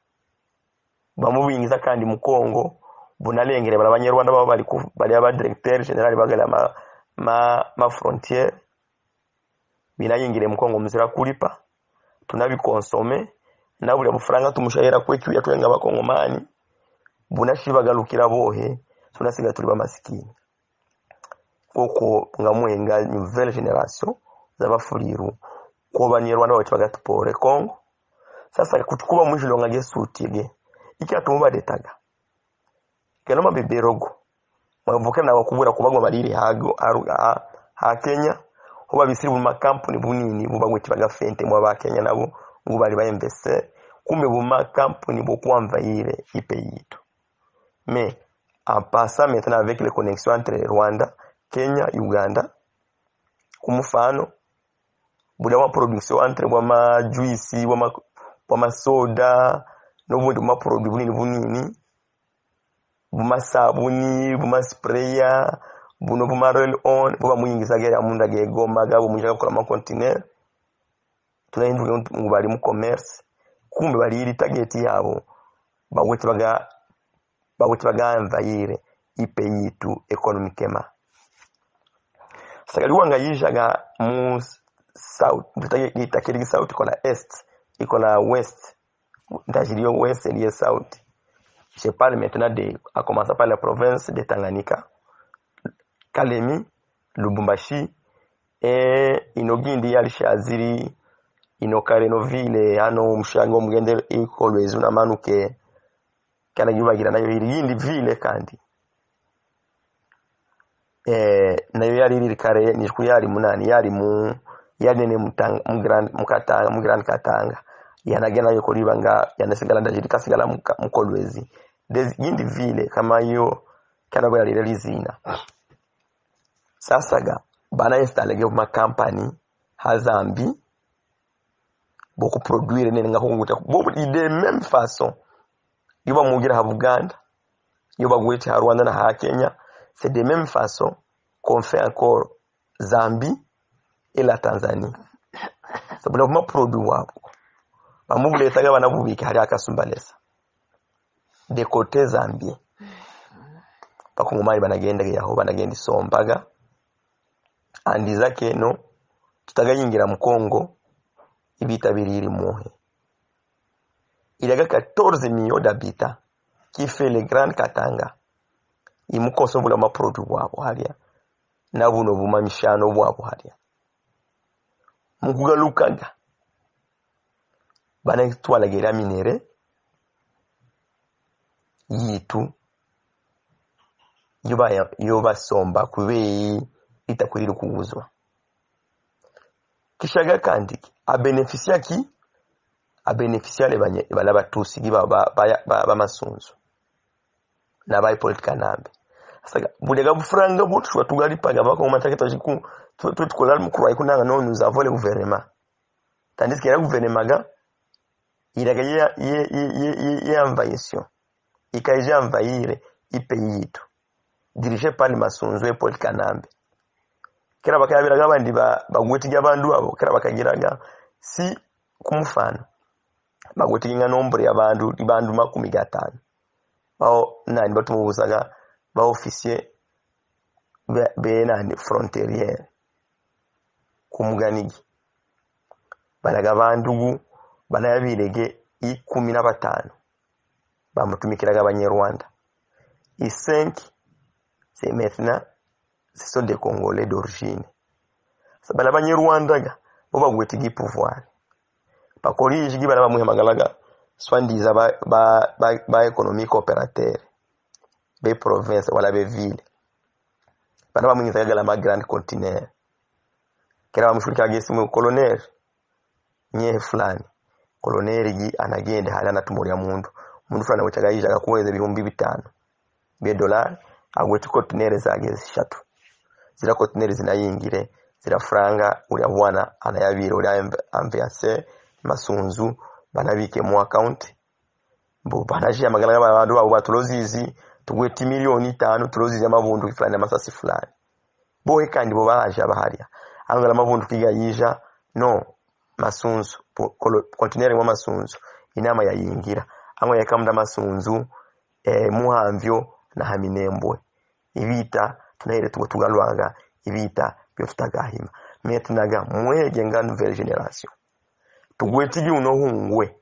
bamubingiza kandi mu Kongo bunalengere barabanyarwanda babo bali aba directeur general bagala ma frontière binayingire mu Kongo muzira kulipa tunabikonsome na buli bufaranga tumushahera kwetu yatwenga bakongomani bunashibagalukira bohe tunasiga tuli bamasikini koko ngamwenga nouvelle génération zabafuliru ko banyarwanda bati bagatupore Kongo sasa kutukuba mujilonga gesutige icyatuma badetaga kenoma beberogo mwavuka na bakubura kubagwa bariri hago ha Kenya hoba bisiri mu makampuni bunini bubagwiti bagafente mu ba Kenya nabo ngo bari ba investir kumbe bu makampuni bokwamvaire ipeyitu mais en passant maintenant avec les connexions entre Rwanda, Kenya, Uganda kumufano buda wa production entre bwa juice bwa soda n'ubundi bwa produit bunini buma sabuni buma sprayer buno buma roll on buba muyingiza gera munda ge Goma gabo munja gukora ama container tunahinduka ngo bari mu commerce kumbe bari iri target yabo bagwete baga envahir ipeyitu economically saka liwanga yishaga mu south itakiri south ikola est ikola west ndajiriyo west et south. Je parle maintenant à commencer par la province de Tanganyika, Kalemi, Lubumbashi et inogindi yali shaziri inokarenovile hano mushango mugende ikolwezu na manuke kana yubagira nayo yindi vile kandi nayo yali iri kare nishku yali munani yali mu yanene mu grand Katanga yanagena yo kolibanga yanasigala ndajiri kasigala mukolwezi yindi vile kama hiyo kana bwa yali lizina sasa bana instalege ma company hazambi beaucoup produire nene ngakunguta bobu de même façon yoba mugira ha Buganda yoba gwete ha Rwanda na ha Kenya c'est de même façon qu'on fait encore Zambie et la Tanzanie ça bula ma produit wabo bamubuletaga banabubika hari akasumbalesa de côté Zambie bakungumari banagenda yaho banagenda Sombaga andiza keno tutagayingira mu Kongo ibitabiriri muhe il y a 14 millions d'habitants qui fait le grand Katanga imukosomvula ma produit wabo halia na buno bumamishano bwabo halia mukugalukaga bana twala gera minere yitu yoba somba kubei itakurira kuguzwa kishaga kandi abenefisia ki abenefisiale bala batusi ba masunzu na ba politika nambe sasa bulega bufranga butu watugali paga bako matake tajiku tukola mukuru ikunanga no nous avons le gouvernement tandis que le gouvernement ga iraga ye envahissement ikaija envahir ipeyi yitu dirigé par le masunzu e politika nambe kera bakabiraga abandi bagwetiga abandu abo kera bakagiraga si kumufana bagwetiga nombre y'abandu ibandu 15 bao nani batumubuzaga ba officier be nani frontalier kumuganigi balaga abandu banayabirege 15 bamutumikiraga abanyarwanda 5 c'est maintenant ce sont des Congolais d'origine. Sabala Banyarwanda ga boba gwetigi pouvoir. Pakoli jigi bala bamuhamagalaga swandiza ba économie coopérateur. Be province wala be ville. Bana bamunyiza gala ma grand continent. Kera bamushurika gesi mu colonel. Nye fulani. Colonel gi anagende halana tumuri ya mundu fulani wachagayija akakuweza bihumbi 5 $5 agweti kontinere zage 3 zira kontinere zinayingire zira franga uri bwana anayabira uri ambiance masunzu banabike mu account bo banaje amagala abantu babo batulozizi tugweti milioni 5 tulozizi amabundu fulani amasasi fulani boye kandi bo baje abaharia angala amabundu kigayija no masunzu kontinere mu masunzu inama yayingira amwe yakamda masunzu muhamvyo na haminembwe ibita tunaire tugalwaga ibita byo tutagahima metunaga mwege nga nouvelle génération tugwetigi uno hungwe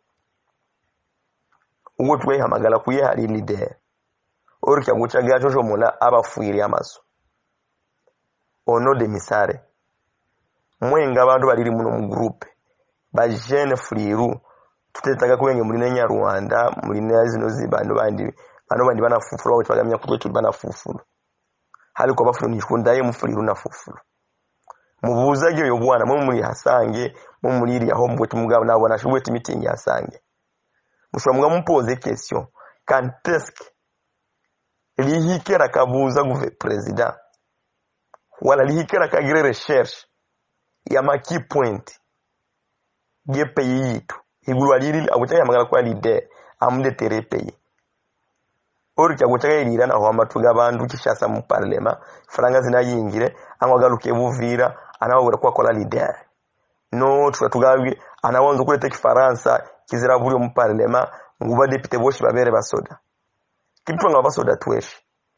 uwo twe hamagala kuye hari leader orika gucaga jojo mona abafuiri amaso ono de misare mwenga abantu bariri muno mu groupe ba jeune friru tutetaga kubenge muri nenya Rwanda muri zino zibano bandi banafufuru aho twagamya kutwe turi banafufuru hali ko bafuru nishkundaye mufuriru na fufuru mubuza gyo bwana mu muri hasange mu muri iri aho mbwe tumugabo nabo nashubwe meeting yasange mushobora mga mumpoze question quand est-ce lihikera kabuza guve president wala lihikera kagire recherche ya maki point ge pays yitu iguru aliri agutaya magala kwa leader amude tere pays orika agutaya irira na homa tuga bandu kishasa mu parlement franga zinayingire angwagaruke buvira anawura kwa kola leader no tugabwe anawonzo kulete kifaransa kizira buri mu parlement nguba député boshi babere basoda kitwanga basoda tweshi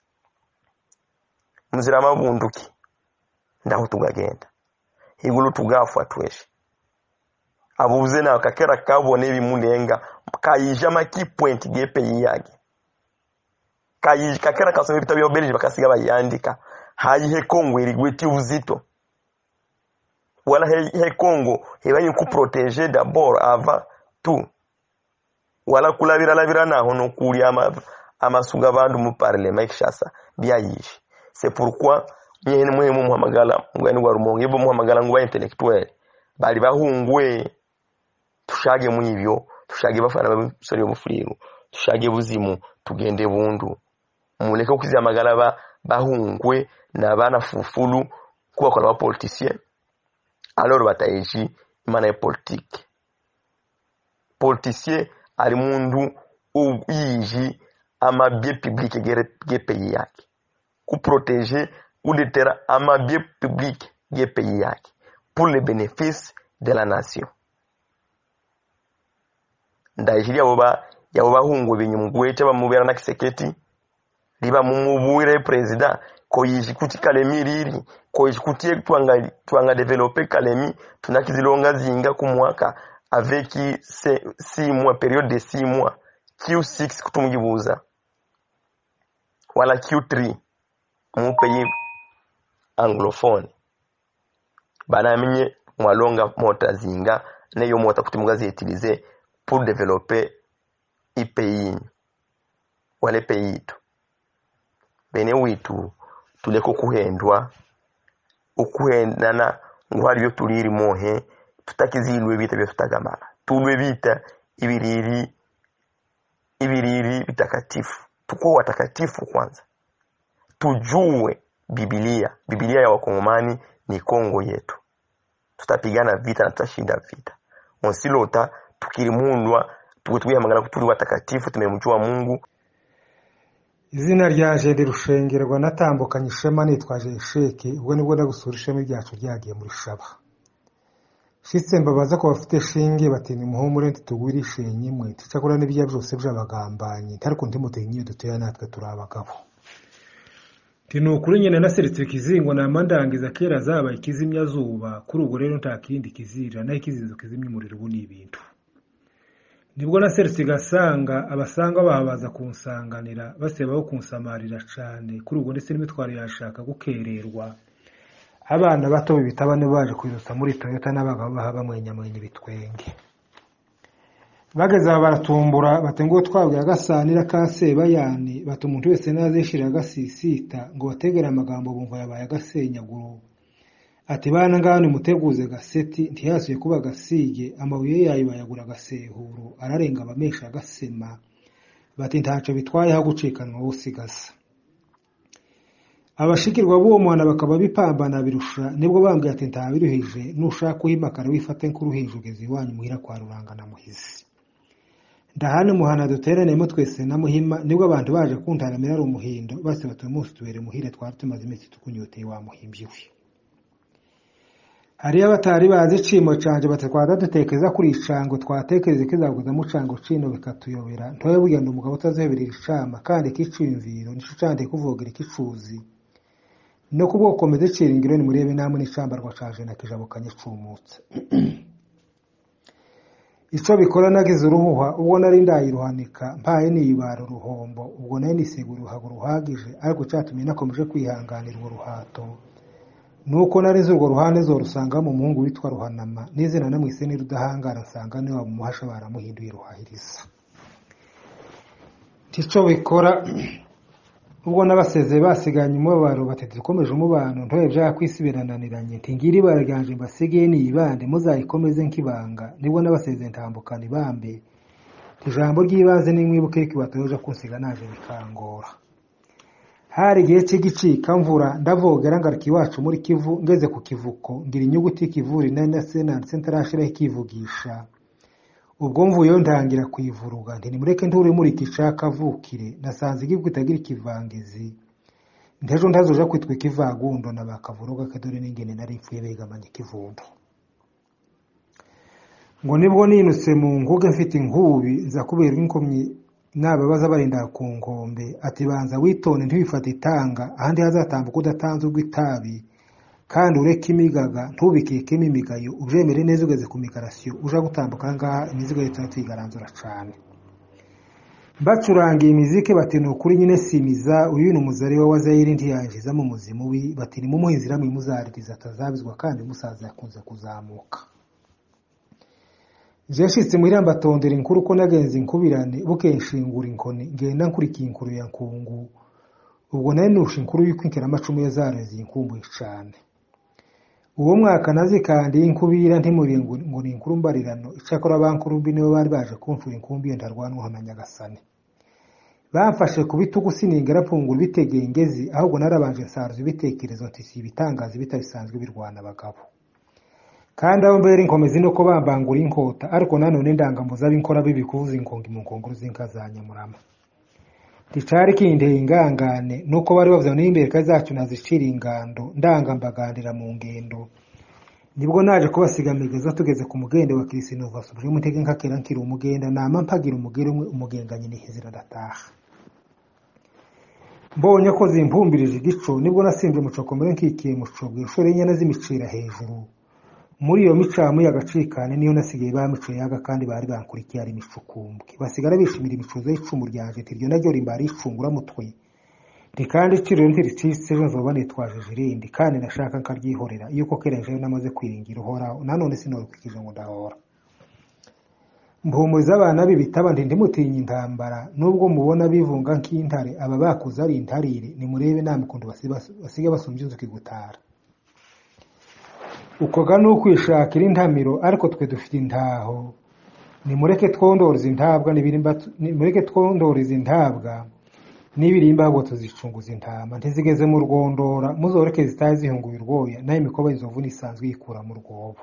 muzira mabunduki ndaho tugagenda igulu tugafwa tweshi abuze na kakera kabone bimunenga kayija maki point gepe yage kayija kakera kasome bitabyo belije bakasiga bayandika hayi he Kongo irigweti uzito wala he Kongo hebanyi ku protéger d'abord avant tout wala kulabira naho no kuri amasuga bandu mu parlement kishasa byayishi c'est pourquoi nyene mwe mu muhamagala ngwani gwa rumonge bo muhamagala ngwa intellectuel bali bahungwe tushage mu ivyo tushage bafana babisori obufuriru tushage buzimu tugende bundu muleke okuziya magala bahungwe na bana fufulu kuba kola ba politicien alors batayishi imana ya politicien ali mundu uyiji ama bien public ge pays yake ku protéger ou de terre ama bien public ge pays yake pour le bénéfice de la nation ndajiri yabo bahungwe binyumugwe cyo bamubera na kiseketi liba mumubuire president ko yishikuti kalemi riri ko yishikuti twanga développer kalemi tunakizilonga zinga ku mwaka avec 6 mois période de 6 mois Q6 kutumugibuza wala Q3 mu pays anglophone banamenye mwalonga mota zinga neyo mota kutimugazi utiliser pour développer i pays wale pays tu bene witu tuleko kuhendwa ukuhendana ngwari byo tuliri mohe tutakizilwe bita byo tutagamara tulwe bita ibiriri bitakatifu tuko watakatifu kwanza tujue Biblia ya wakongomani ni Kongo yetu tutapigana vita na tutashinda vita onsilota tukirimundwa tukutuye kuturi watakatifu tumemjua Mungu. Izina ryaje rirushengerwa natambukanye ishema nitwaje sheke ubwo nibwo ndagusura ishema ryacu ryagiye muri shaba shitse mbabaza ko bafite shinge batini muhumure ntitugwirishe nyimwe ticakora n'ibya byose by'abagambanyi ariko ndimutenye dutera natwe turabagabo tino kuri nyene na certificate izingo na mandangiza kera zaba ikizimya zuba kuri ubwo rero nta kindi kizira na ikizizo kizimya umuriro ubu n'ibintu nibwo na Serisi gasanga abasanga bahabaza kunsanganira basebaho kunsamarira cyane kuri ubwo ndetse n'imitwaro yashaka gukererwa abana bato bitabane baje kwirutsa muri Toyota n'abagabo baha bamwenyamwenye bitwenge bageze aho baratumbura batenguwe twabwira agasanira ka Sebayani bati umuntu wese nazishira agasisita ngo bategere amagambo bumva yabaye agasenyaguru ati bana ngane muteguze gaseti ntiyasuye kuba gasige amabuye yayo bayagura agasehuro ararenga abamesha agasema bati ntaco bitwaye ha gucikanwa usigasa abashikirwa b'uwo mwana bakaba bipambana birusha nibwo bambwiye ati ntabiruhije nushaka uhimakara wifate nk'uruhije ugeze iwanyu muhira kwa Rurangana muhizi ndahane muhana duteranemo twese na Muhima nibwo abantu baje kuntaramira ari umuhindo base batuye umunsi tubere muhire twari tumaze iminsi tukunyoteye wa muhimbyiwe hariyo abatari bazi cimo canje batatwada dutekeza kuri icango twatekereza kizaguza mu cango cino bikatuyobera ntoye bugenda umugabo utazeberera icama kandi kicimviro nico cande kuvogera ikicuzi no kubwokomeze ciringiro ni murebe namwe n'icambarwa caje nakijabukanye cumutse ico bikora nagize uruhuha ubwo nari ndayiruhanika mpaye niyibara uruhombo ubwo nayo nisigura uruhago ruhagije ariko catumye nakomeje kwihanganira urwo ruhato nuko narize urwo ruhande zorusanga mu muhungu witwa Ruhanama n'izina namwise ni Rudahangara nsanga niwe wamuhasha baramuhinduye ruhahiriza tico bikora ubwo nabaseze basiganye umubaro batete dukomeje umubano ntoye bya kwisibirananiranye ntingira ibara ryanje mbasigiye niyibande muzayikomeze nkibanga nibwo nabaseze ntambukana ibambe ijambo ry'ibanze nimwibuke kibatoje kunsiga naje bikangora hari igihe cy'igicika mvura ndavogera ngaruka iwacu muri Kivu ngeze ku kivuko ngira inyuguti kivuri na senanse ntarashiraho ikivugisha ubwo mvuyeyo ndangira kuyivuruga nti nimureke nture muri kicaka vukire nasanze igibwe itagira ikivangizi ntejo ndazoja kwitwa ikivagundo nabakavuruga kadore n'ingene nari ipfuye begamanye kivundo ngo nibwo ninutse mu nguge mfite inkubi nza kubera inkomyi nababaza barinda ku nkombe ati banza witone ntibifate itanga ahandi hazatambuka udatanze urw'itabi kandi ureke imigaga ntubikekemo imigayo ubyemere neza ugeze ku migarasiyo uja gutambuka ngaha imizigo y'itatu igaranzura cane bacurangiye imiziki bati ni ukuri nyine simiza uyu ni umuzari we wazayiri ntiyanjiza mu muzimu wi bati ni mumuhinzira mwimuzaririza atazabizwa kandi umusaza yakunze kuzamuka Jeshitse mwiramba tondera inkuru ko nagenze inkubirane bukenshingura inkoni ngenda nkurikiye inkuru ya nkungu ubwo nayo nusha inkuru y'ikwinkira amacumu yazareze inkumbuye cyane uwo mwaka nazikandi inkubira ntimuri ngo ni inkuru mbarirano icakora abankurumbi nibo bari baje kumfura inkumbi ndarwanwa na Nyagasani bamfashe ku bitugu siningera pfungura bitegengezi ahubwo narabanje nsaruza ibitekerezo nti si ibitangaza bitabisanzwe birwana abagabo kandi aho mbere inkomezi no ko bambangura inkota ariko nanone ndangambuza binkora bibi kuvuza inkongi mu nkonguru z'inkazanya murama ticari kindeye ingangane nuko bari bavuze n'imbere kazacu nazicira ingando ndangambagandira mu ngendo nibwo naje kubasigamigeza tugeze ku mugende wa Krisinova subije mutege nkakera nkiri umugenda nama mpagira umugere umwe umugenganye n'ihizira ndataha mbonye ko zimpumbirije igico nibwo nasimbye mucokomere nkikiye mucobwe ushore nyana zimicira hejuru muri iyo micamu y'agacikane niyo nasigaye bamico yaga kandi bari bankurikiye ari micukumbwe basigara bishimira imicuzo y'icumu ryanje tiryo naryo rimbari icungura mutwe kandi iciro ntiricitse ejo nzoba nitwaje jirindi kandi nashaka nkaryihorera iyo ko kerenjeyo namaze kwiringira uhoraho nanone sinorukwikije ngo ndahora mpuhumuriza abana b'ibitaba ndimutinya intambara nubwo mubona bivunga nk'intare aba bakuze ari intarire nimurebe namukundo basiga basumbye inzuki gutara ukoga n'ukwishakira intamiro ariko twe dufite intaho nimureke twondoreza intabwa nimureke twondoreza intabwa n'ibirimba ahubwo tuzicunguza intama ntizigeze mu rwondora muzoreke zitaye zihunguye urwoya nayo imikoba y'inzovu nisanzwe yikura mu rwobo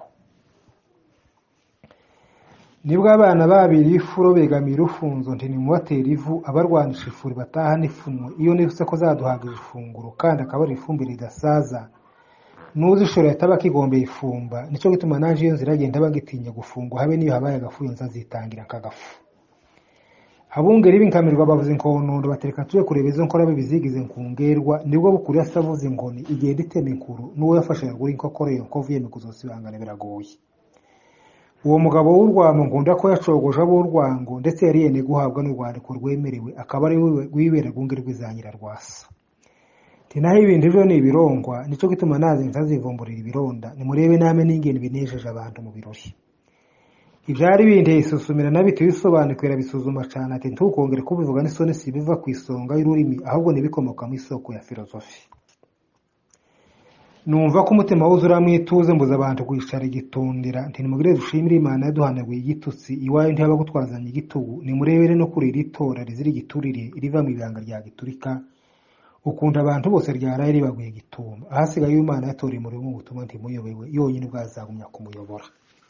nibwo abana babiri ifuro begamira ufunzo nti nimubatera ivu abarwanisha ifuri bataha n'ifunwe iyo nifuse ko zaduhagije ifunguro kandi akaba ari ifumbire ridasaza n'uzishoro yataba kigombeye ifumba nico gituma naje iyo nzira agenda bagitinya gufungwa habe niyo habaye agafu yonza zitangira nkagafu abungeri b'inkamirwa bavuze inkonondo batereka tuje kureba izo nkora bizigize nkungerwa nibwo bukuri yasavuze inkoni igihe ditema inkuru n'uwo yafashe yagura inkokore yo nkovuye mikuzosibangane biragoye uwo mugabo w'urwamo nkunda ko yacogoje ab'urwango ndetse yari yene guhabwa n'urwandiko rwemerewe akaba ari wibera rwunge rw'izanyira rwasa naho ibintu byo ni ibirongwa nicyo gituma nazi ntazivumburira ibironda nimurebe name n'ingene binejeje abantu mu birori ibyari binteye isusumira nabituye bisobanukira bisuzuma cyane ati ntukongere kubivuga n'isoni si biva ku isonga y'ururimi ahubwo nibikomoka mu isoko ya filozofi numva ko umutima wuzura mwituze mbuza abantu kwicara igitundira nti nimugire dushimire Imana yaduhanaguye igitutsi iwayo ntiyaba gutwazanya igitugu nimurebere no kuri iri tora rizira igiturire riva mu ibanga rya giturika ukunda abantu bose ryaraye ribaguye gituma ahasigaye Imana yatoreye muri mu butumwa ntimuyobewe yonyine bwazagumya kumuyobora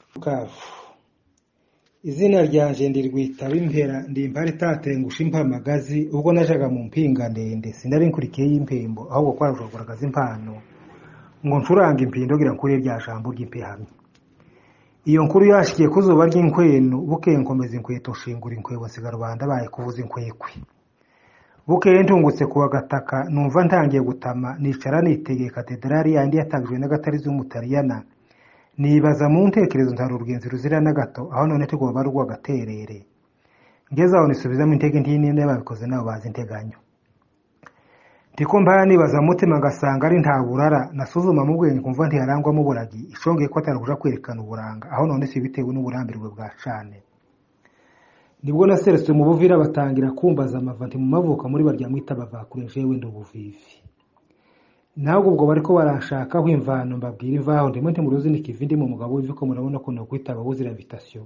izina ryanje ndirwitaba impera ndi impare tatengusha impamagazi ubwo najaga mu mpinga ndende sinari nkurikiye y'impembo ahubwo kwarujogoragaza impano ngo ncuranga impindo gira nkuri rya jambo ry'impehamye iyo nkuru yashikiye kuzuba ry'inkweno bukeye nkomeza inkweto shingura inkwebo nsiga rubanda baye kuvuza inkwekwe bukeye ntungutse kuwa gataka numva ntangiye gutama nicara nitegeye katedrali yandi yatangijwe n'agatarizi w'umutaliyana nibaza mu ntekerezo ntari urugenzi ruzira na gato aho none tugoba rwa gaterere ngeze aho nisubizamo intege ntine babikoze nabo bazi integanyo ndiko mbaya nibaza mutima ngasanga ari nta burara nasuzuma mu bwenge kumva ntiharangwa mu buragi ishongeye ko atarakuja kwerekana uburanga aho none si bitewe n'uburambirwe bwa cane nibwo naseretse mu buvira batangira kumbaza amavanti mu mavuka muri barya mwita bavakure jewe ndubuvivi naho ubwo bariko barashaka aho imvano mbabwira ivaho ndimo nti muruzi nikivindi mu mugabo wivi ko murabona ko no kwitaba buzira invitation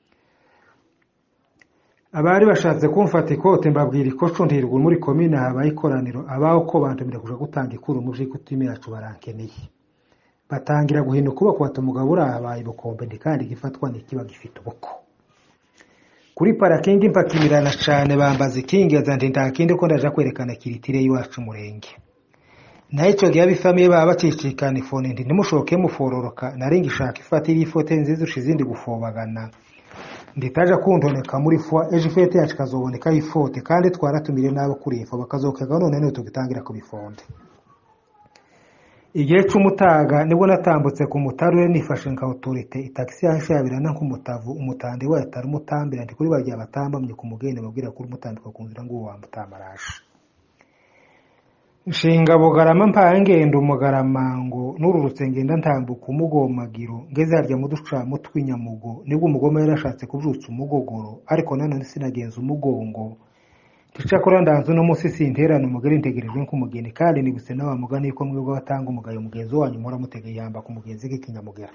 abari bashatse kumfata ikote mbabwira ikoco ndirwa muri komine habaye ikoraniro abaho ko bantumira kuja gutanga ikuru mu vy'ikutime yacu barankeneye batangira guhina kuba kwata umugabo urahabaye bukombe ndikandi gifatwa n'ikiba gifite ubuko kuri parakingi mpakimirana cane bambaza ikingeza ndi ndakinde ko ndaja kwerekana kiritire y'iwacu murenge naho ico gihe abifamiye baba bacicikana ifone ndi ntimushoke mufororoka narenga ishaka ifatira ifote nziza ushizindi gufobagana nditaja kundoneka muri fwa ejo ifete yacu kazoboneka ifote kandi twaratumire nabo kuri ifo bakazokega none no tugitangira kubifonde igihe c'umutaga nibwo natambutse ku mutarure nifashe nka autorite itaxi yahise yabirana nk'umutavu umutande we atari umutambira ndi kuri barya batambamye ku mugende babwira kuri umutambika kunzira ngo wa mutamarashe nshinga bugarama mpangenda umugaramango n'ururutse ngenda ntambuka umugomagiro ngeze harya mu ducamo tw'inyamugo nibwo umugoma yarashatse kuvyutsa umugogoro ariko nanone sinagenza umugongo ticakora ndanzu no musi sinterana umugeri ntegerejwe nk'umugeni kandi nibuse nawa mugani yuko mwebwe batanga umugayo mugenzi wanyu mura mutegeye yamba ku mugenzi k'ikinyamugera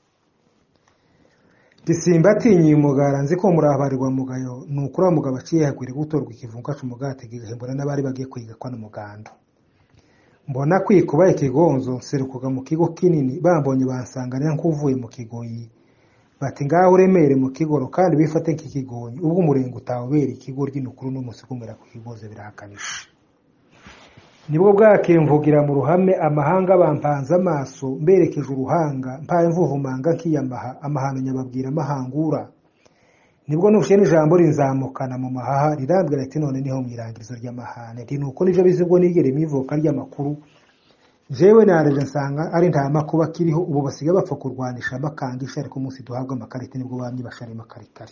disimba atinyi umugara nzi ko murabarirwa mugayo nukura mugabo aciye hagwire gutorwa ikivunga c'umugate gihembura n'abari bagiye kwiga kwa n'umugando mbona kwikuba ikigonzo serukuga mu kigo kinini bambonye bansanganira nkuvuye mu kigoyi bati ngaho uremere mu kigoro kandi bifate nk'ikigoyi ubwo umurengo utawubera ikigo ry'inukuru n'umusikumera ku kigoze birahakanisha nibwo bwakemvugira mu ruhame amahanga bampanze amaso mberekeje uruhanga mpaye mvuvumanga nkiyamaha amahano nyababwira amahangura nibwo nufye n'ijambo rinzamukana mu mahaha rirambwira ati none niho mwirangirizo ry'amahane ndi nuko nije bizibwo nigere imivuka ry'amakuru jewe nareje nsanga ari nta makuba kiriho ubu basiga bapfa kurwanisha amakangisha ariko umunsi duhabwa amakarite nibwo bamye bashari makarikari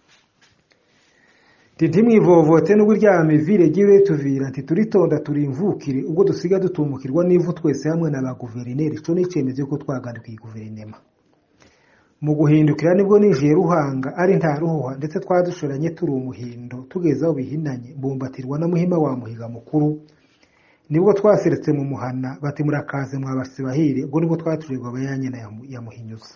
Titi mwivovote n'ubwo ryame vire gire tuvira nti turitonda turimvukire ubwo dusiga dutumukirwa n'ivu twese hamwe na ba guverineri cyo n'icemeze ko twagandikira guverinema mu guhindukira nibwo ninjiye ruhanga ari nta ruhuha ndetse twadushoranye turi umuhindo tugeza aho bihinanye mbumbatirwa na muhima wa muhiga mukuru nibwo twaseretse mu muhana bati murakaze mwabasi bahire ubwo nibwo twaturirwa abayanye na yamuhinyuza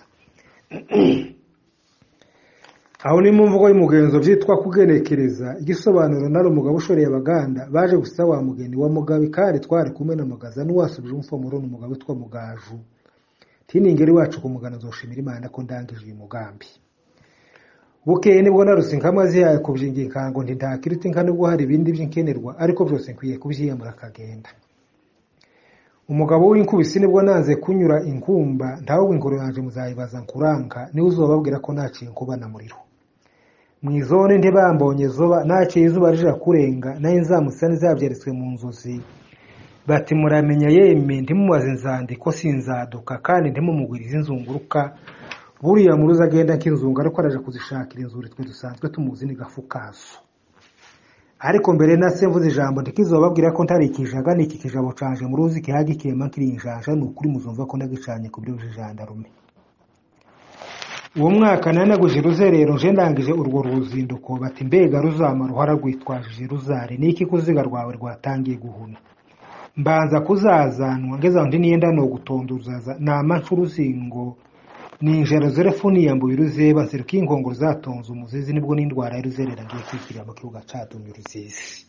aho ni mu mvugo y'umugenzo byitwa kugenekereza igisobanuro nari umugabo ushoreye abaganda baje gusa wa mugeni wa mugabe kandi twari kumena mugaza n'uwasubije umufomoro n'umugabo witwa mugaju tiningeri wacu kumugana zoshimira Imana ko ndangije uyu mugambi bukeye nibwo narusinka amazi yayo kubyinginga ngo ntintakirite nka nubwo hari ibindi by'inkenerwa ariko byose nkwiye kubyiyamura akagenda umugabo w'inkubisi nibwo nanze kunyura inkumba ntawe ingoro yanje muzayibaza nkuranka niwe uzobabwira ko naciye nkubana muriro mwizone ntibambonye zoba naciye izuba rija kurenga nayo nzamusane zabyeretswe mu nzozi bati muramenya yeme ntimumaze nzandiko sinzaduka kandi ntimumugwiriza inzunguruka buriya muruzi agenda nk'inzungu ariko araje kuzishakira inzuri twe dusanzwe tumuzi ni gafu kazo. Ariko mbere na se mvuze ijambo ndikizobabwira ko ntari ikijaga n'iki kijabo canje muruzi kihaga kiyema kiri injanja n'ukuri muzumva ko ndagicanye ku biro by'jandarume. Uwo mwaka nanaguje ruzerero nje ndangije urwo ruzinduko bati mbega ruzama ruhara rwitwajije ruzare niki kuziga rwawe rwatangiye guhuna. Mbanza kuzazanwa ngeza ndi niyenda no gutonduzaza nama ncuruzingo ninjero zerefuni yambuye ruzeba nseruka inkongoro zatonze umuzizi nibwo n'indwara y'uruzerera ngiye kwikira mu kibuga catumye uruzizi.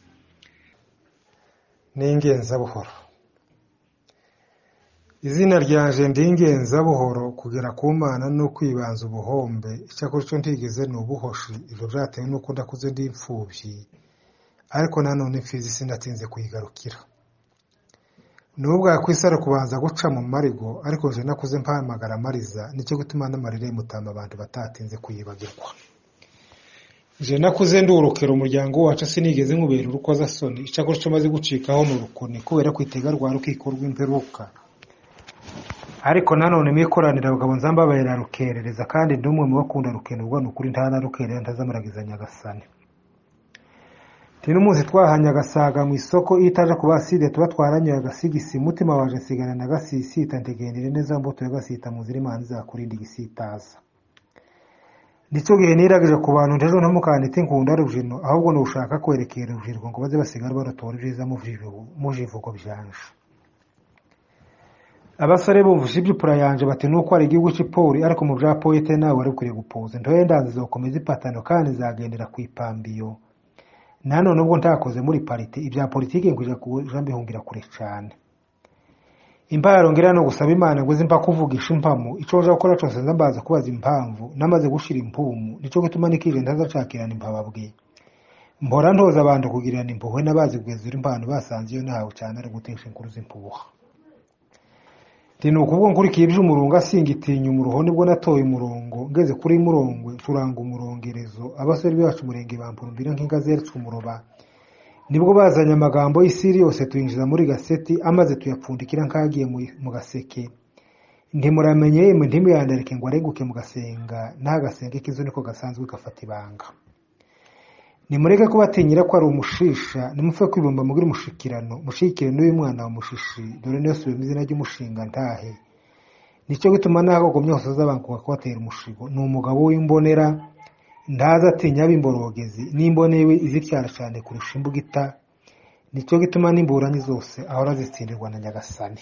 Ningenza buhoro. Izina ryanje ndingenza buhoro kugera ku Mana no kwibanza ubuhombe icyakora cyo ntigeze n'ubuhoshi ivyo byatewe nuko ndakuze ndi imfubyi ariko nanone mfizi sinatinze kuyigarukira. Nubwo yakwisara kubanza guca mu marigo ariko je nakuze mpamagara mariza nicyo gutuma n'amarire mutama abantu batatinze kuyibagirwa. Je nakuze ndurukera umuryango wacu sinigeze nkubera urukoza soni icyakora cyo maze gucikaho mu rukoni kubera kwitega rwa rukikorwa imperuka. Ariko nanone mikoranira abagabo nzambabarira rukerereza kandi ndumwe mu bakunda rukenurwa n'ukuri ntana rukerera ntazamuragiza Nyagasani. Tinumuzi twahanya gasaga mu isoko itaje kubaside tuba twaranyoye agasigisi mutima waje nsigana na gasisita ntegendere neza mbuto yagasita muziri manzi zakurindi gisitaza. Nico gihe niragije ku bantu ntejo ntamukanite nkunda rujino ahubwo no ushaka kwerekera rujirwa ngo baze basigara baratora ibyiza mu jivugo byanje. Abasore bumvise iby'upura yanje bati nuko ari igihugu cy'ipori ariko mu bya poete nawe wari ukwiye gupoza ntoye ndanze zokomeza ipatano kandi zagendera ku ipambiyo. Nano nubwo ntakoze muri parite ibya politike nkuje kuja mbihungira kure cyane. Imparo ngira no gusaba Imana ngo zimpa kuvugisha impamo ico nje gukora cyose nzambaza kubaza impamvu namaze gushira impumu nico gituma nikije ndazacakirana impababwe. Mbora ntoza abantu kugirana impuhwe nabazi gwezura impano basanze iyo nawe cyane ari gutesha inkuru z'impuha. Tino kubwo nkurikiye iby'umurunga singitinya umuruho nibwo natoye umurongo ngeze kuri murongwe turanga umurongerezo abasore bacu murenge bampurumbira nk'inga zeretse umuroba nibwo bazanye amagambo y'isiri yose tuyinjiza muri gaseti amaze tuyapfundikira nkagiye mu gaseke ntimuramenye yemwe ndimiyandarike ngo areguke mu gasenga nta gasenge kizo niko gasanzwe gafata ibanga. Nimureke kubatinyira ko ari umushisha nimupfe kwibomba mugira umushikirano mushikire n'uyu mwana wa mushishi dore niyo subiye izina ry'umushinga ntahe. Nicyo gituma naho gomye hose z'abantu kwatera umushigo ni umugabo w'imbonera ndaza atinya bimborogezi n'imbonewe izicyara cyane kurusha imbugita. Nicyo gituma n'imburanyi zose ahora zitsindirwa na Nyagasani.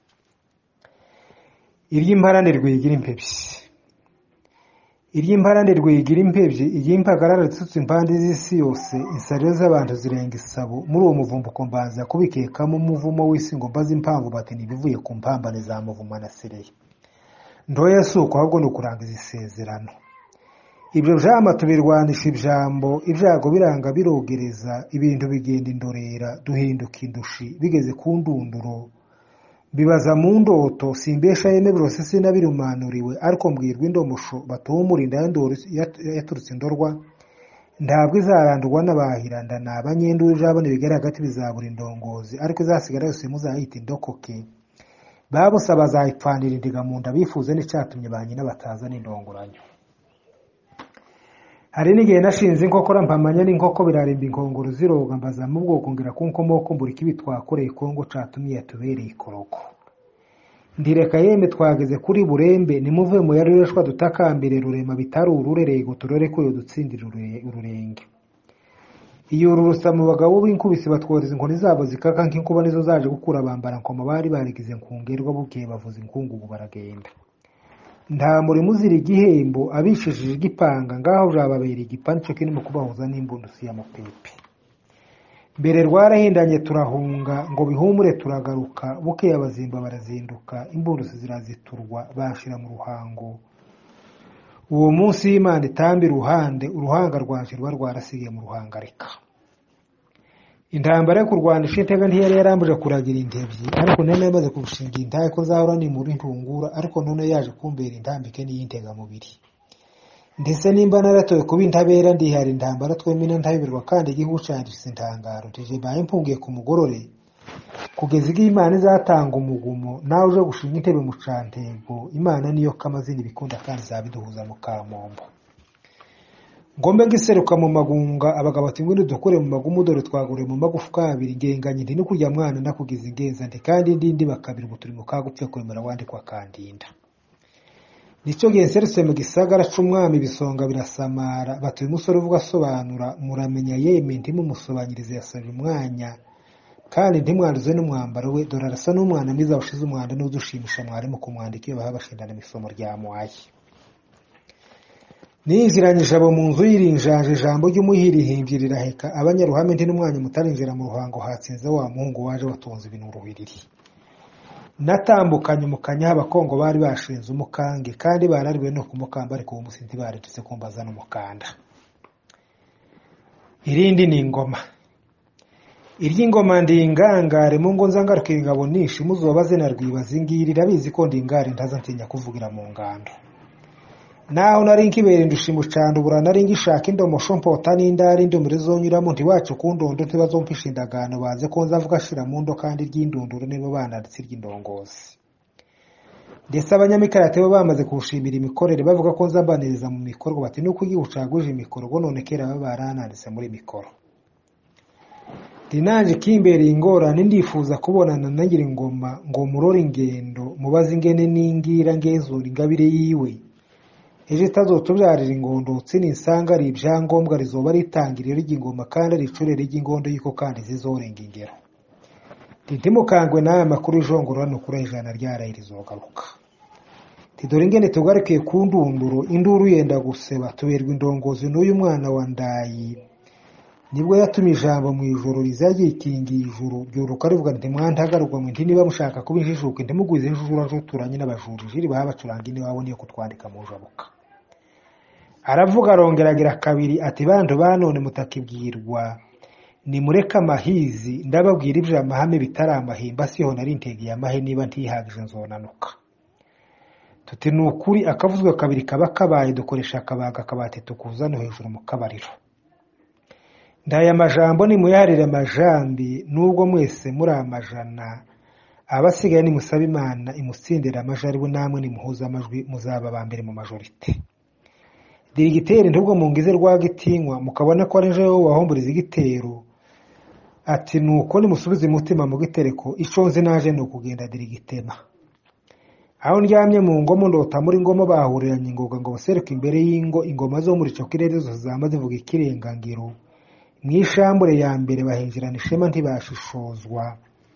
Iry'imparane rwigira impebyi. Iry'imparane rwigira impebyi igimpagarara tsutse impande z'isi yose insariro z'abantu zirenga isabo muri uwo muvumbuko mbanza kubikekamo umuvumo w'isi ngo mbaze impamvu bati nibivuye ku mpambane za muvuma na sereye. Ndoya suko ahubwo no kurangiza isezerano. Ibyo vyama tubirwanisha ijambo ibyago biranga birogereza ibintu bigenda indorera duhinduka indushi bigeze ku ndunduro. Bibaza mu ndoto simbesha yene birose sinabirumanuriwe ariko mbwirwa indomusho batumurinda yandoro yaturutse indorwa ntabwo izarandurwa n'abahiranda n'abanyenduru jabone bigaragati bizabura indongozi ariko zasigara yose muzahita indokoke babose bazayipfanira indiga mu nda bifuze n'icyatumye banyina bataza n'indongoranyo. Hari n'igihe nashinze inkokora mpamanya n'inkoko birarimba inkongoro ziroga mbaza mu bwoko ngira ku nkomoko mbura ikibi twakoreye Kongo catumye yatubereye ikoroko. Ndireka yemwe twageze kuri burembe nimuve mu yarureshwa dutakambire rurema bitari ururerego turore ko yo dutsindira ururenge. Iyo rurusa mu bagabo b'inkubisi batworeza inkoni zabo zikaka nk'inkuba nizo zaje gukura bambara nkoma bari barigize nkungerwa bukeye bavuza inkungugu baragenda. Nta muri muzira igihembo abishishije igipanga ngaho jababera igipanco kiri mu kubahuza n'imbundusi ya mupepe. Mbere rwarahindanye turahunga ngo bihumure turagaruka bukeye abazimba barazinduka imbundusi ziraziturwa bashira mu ruhango. Uwo munsi y'Imana itambi ruhande uruhanga rwaje rwarasigiye mu ruhangarika. Intambara yo kurwanisha intega ntiyari yarambuje kuragira intebyi ariko none yamaze kubushinga intaye ko zahora ni muri ntungura ariko none yaje kumbera intambike n'iyintega mubiri. Ndetse nimba naratoye kuba intabera ndihari intambara twemina ntabirwa kandi igihugu cyanditse intangaro tije baye mpungiye ku mugorore kugeza igihe Imana izatanga umugumo nawe uje gushinga intebe mu cantego. Imana niyo kamazina ibikunda kandi zabiduhuza mu kamombo. Ngombe ngiseruka mu magunga abagabo ati ngwino dukore mu magumu dore twaguriye mu magufwa abiri ngenganye ndi no kujya mwana ndakugiza ingenza ndi kandi ndi bakabiri ubuturimo kagupfe kwemera wandi kwa kandinda. Nico gihe seruse mu gisagara c'umwami bisonga birasamara batuye umusore uvuga asobanura muramenya yeme ndimu musobanyirize yasabye umwanya kandi ntimwanduze n'umwambaro we dore arasa n'umwana mwiza ushize umwanda n'udushimisha mwari mu kumwandika iyo baha bashindana imisomo rya mwaye. Niziranyije abo mu nzu yirinjanje ijambo ry'umuhirihimbyi riraheka abanyaruhame ndi n'umwanya mutarinjira mu ruhango hatsinze wa muhungu waje watunze ibintu ruhiriri. Natambukanye umukanya abakongo bari bashinze umukange kandi barariwe no kumukamba ariko uwo musinzi baretutse kumbaza n'umukanda. Irindi ni ingoma. Iry'ingoma ndi ingangare mu ngo nzangaruka ingabo nishi muzobaze na rwibaza ingiri rabizi ko ndi ingare ntaza ntinya kuvugira mu ngando. Naho nari nkibere ndushimu cyane ubura nari ngishaka indomo shompota n'indari ndomire zonyuramo nti wacu kundondo ntibazompisha indagano baze ko nzavuga shira mu ndo kandi ry'indunduro nibo bananditse ry'indongozi. Ndetse abanyamikarate bo bamaze kushimira imikorere bavuga ko nzabaniriza mu mikoro bati nuko ugihucaguje imikoro go none kera barananditse muri mikoro. Dinanje kimbere ingorane ndifuza kubonana nagira ingoma ngo murore ingendo mubaze ingene ningira ngezura ingabire yiwe. Eje tazotubyarira ingondo tsini insanga ari ibyangombwa rizoba ritangirira ry'ingoma kandi ricurere ry'ingondo yiko kandi zizorenga ingero. Ndimukangwe n'aya makuru ijongora no kuri ijana ryaraye rizogaruka. Tidore ingene tugarukiye ku ndunduro induru yenda guseba tuberwa indongozi n'uyu mwana wa Ndayi. Nibwo yatumye ijambo mu ijoro rizagikingiye ijuru byuruka rivuga nti mwantagarurwa mu ndi niba mushaka kubinjijuka ndimugwize injujura joturanye n'abajurije ribaha bacuranga ine waboniye kutwandika mu jabuka. Aravuga arongeragira kabiri ati bantu banone mutakibwirwa ni mureka amahizi ndababwira ibyo amahame bitaramahimba siho nari ntegeye amahe niba ntihagije nzonanuka. Tuti nukuri akavuzwe kabiri kaba kabaye dukoresha akabaga kabate tukuza no hejuru mu kabariro. Ndaya majambo ni muyaharire amajambi nubwo mwese muri amajana abasigaye ni musaba Imana imutsindira amajaribu namwe ni muhuza amajwi muzaba bambere mu majorite. Dirigiteri ntubwo mungize rwagitinywa mukabona ko areje wo wahomburiza igitero ati nuko ni musubize umutima mu gitereko iconze naje no kugenda dirigitema. Aho ndyamye mu ngomo ndota muri ngomo bahuriranye ingoga ngo baseruka imbere y'ingo ingoma zo muri cyo kirere zo zamaze vuga ikirengangiro. Mwishambure ya mbere bahinjirana ishema ntibashishozwa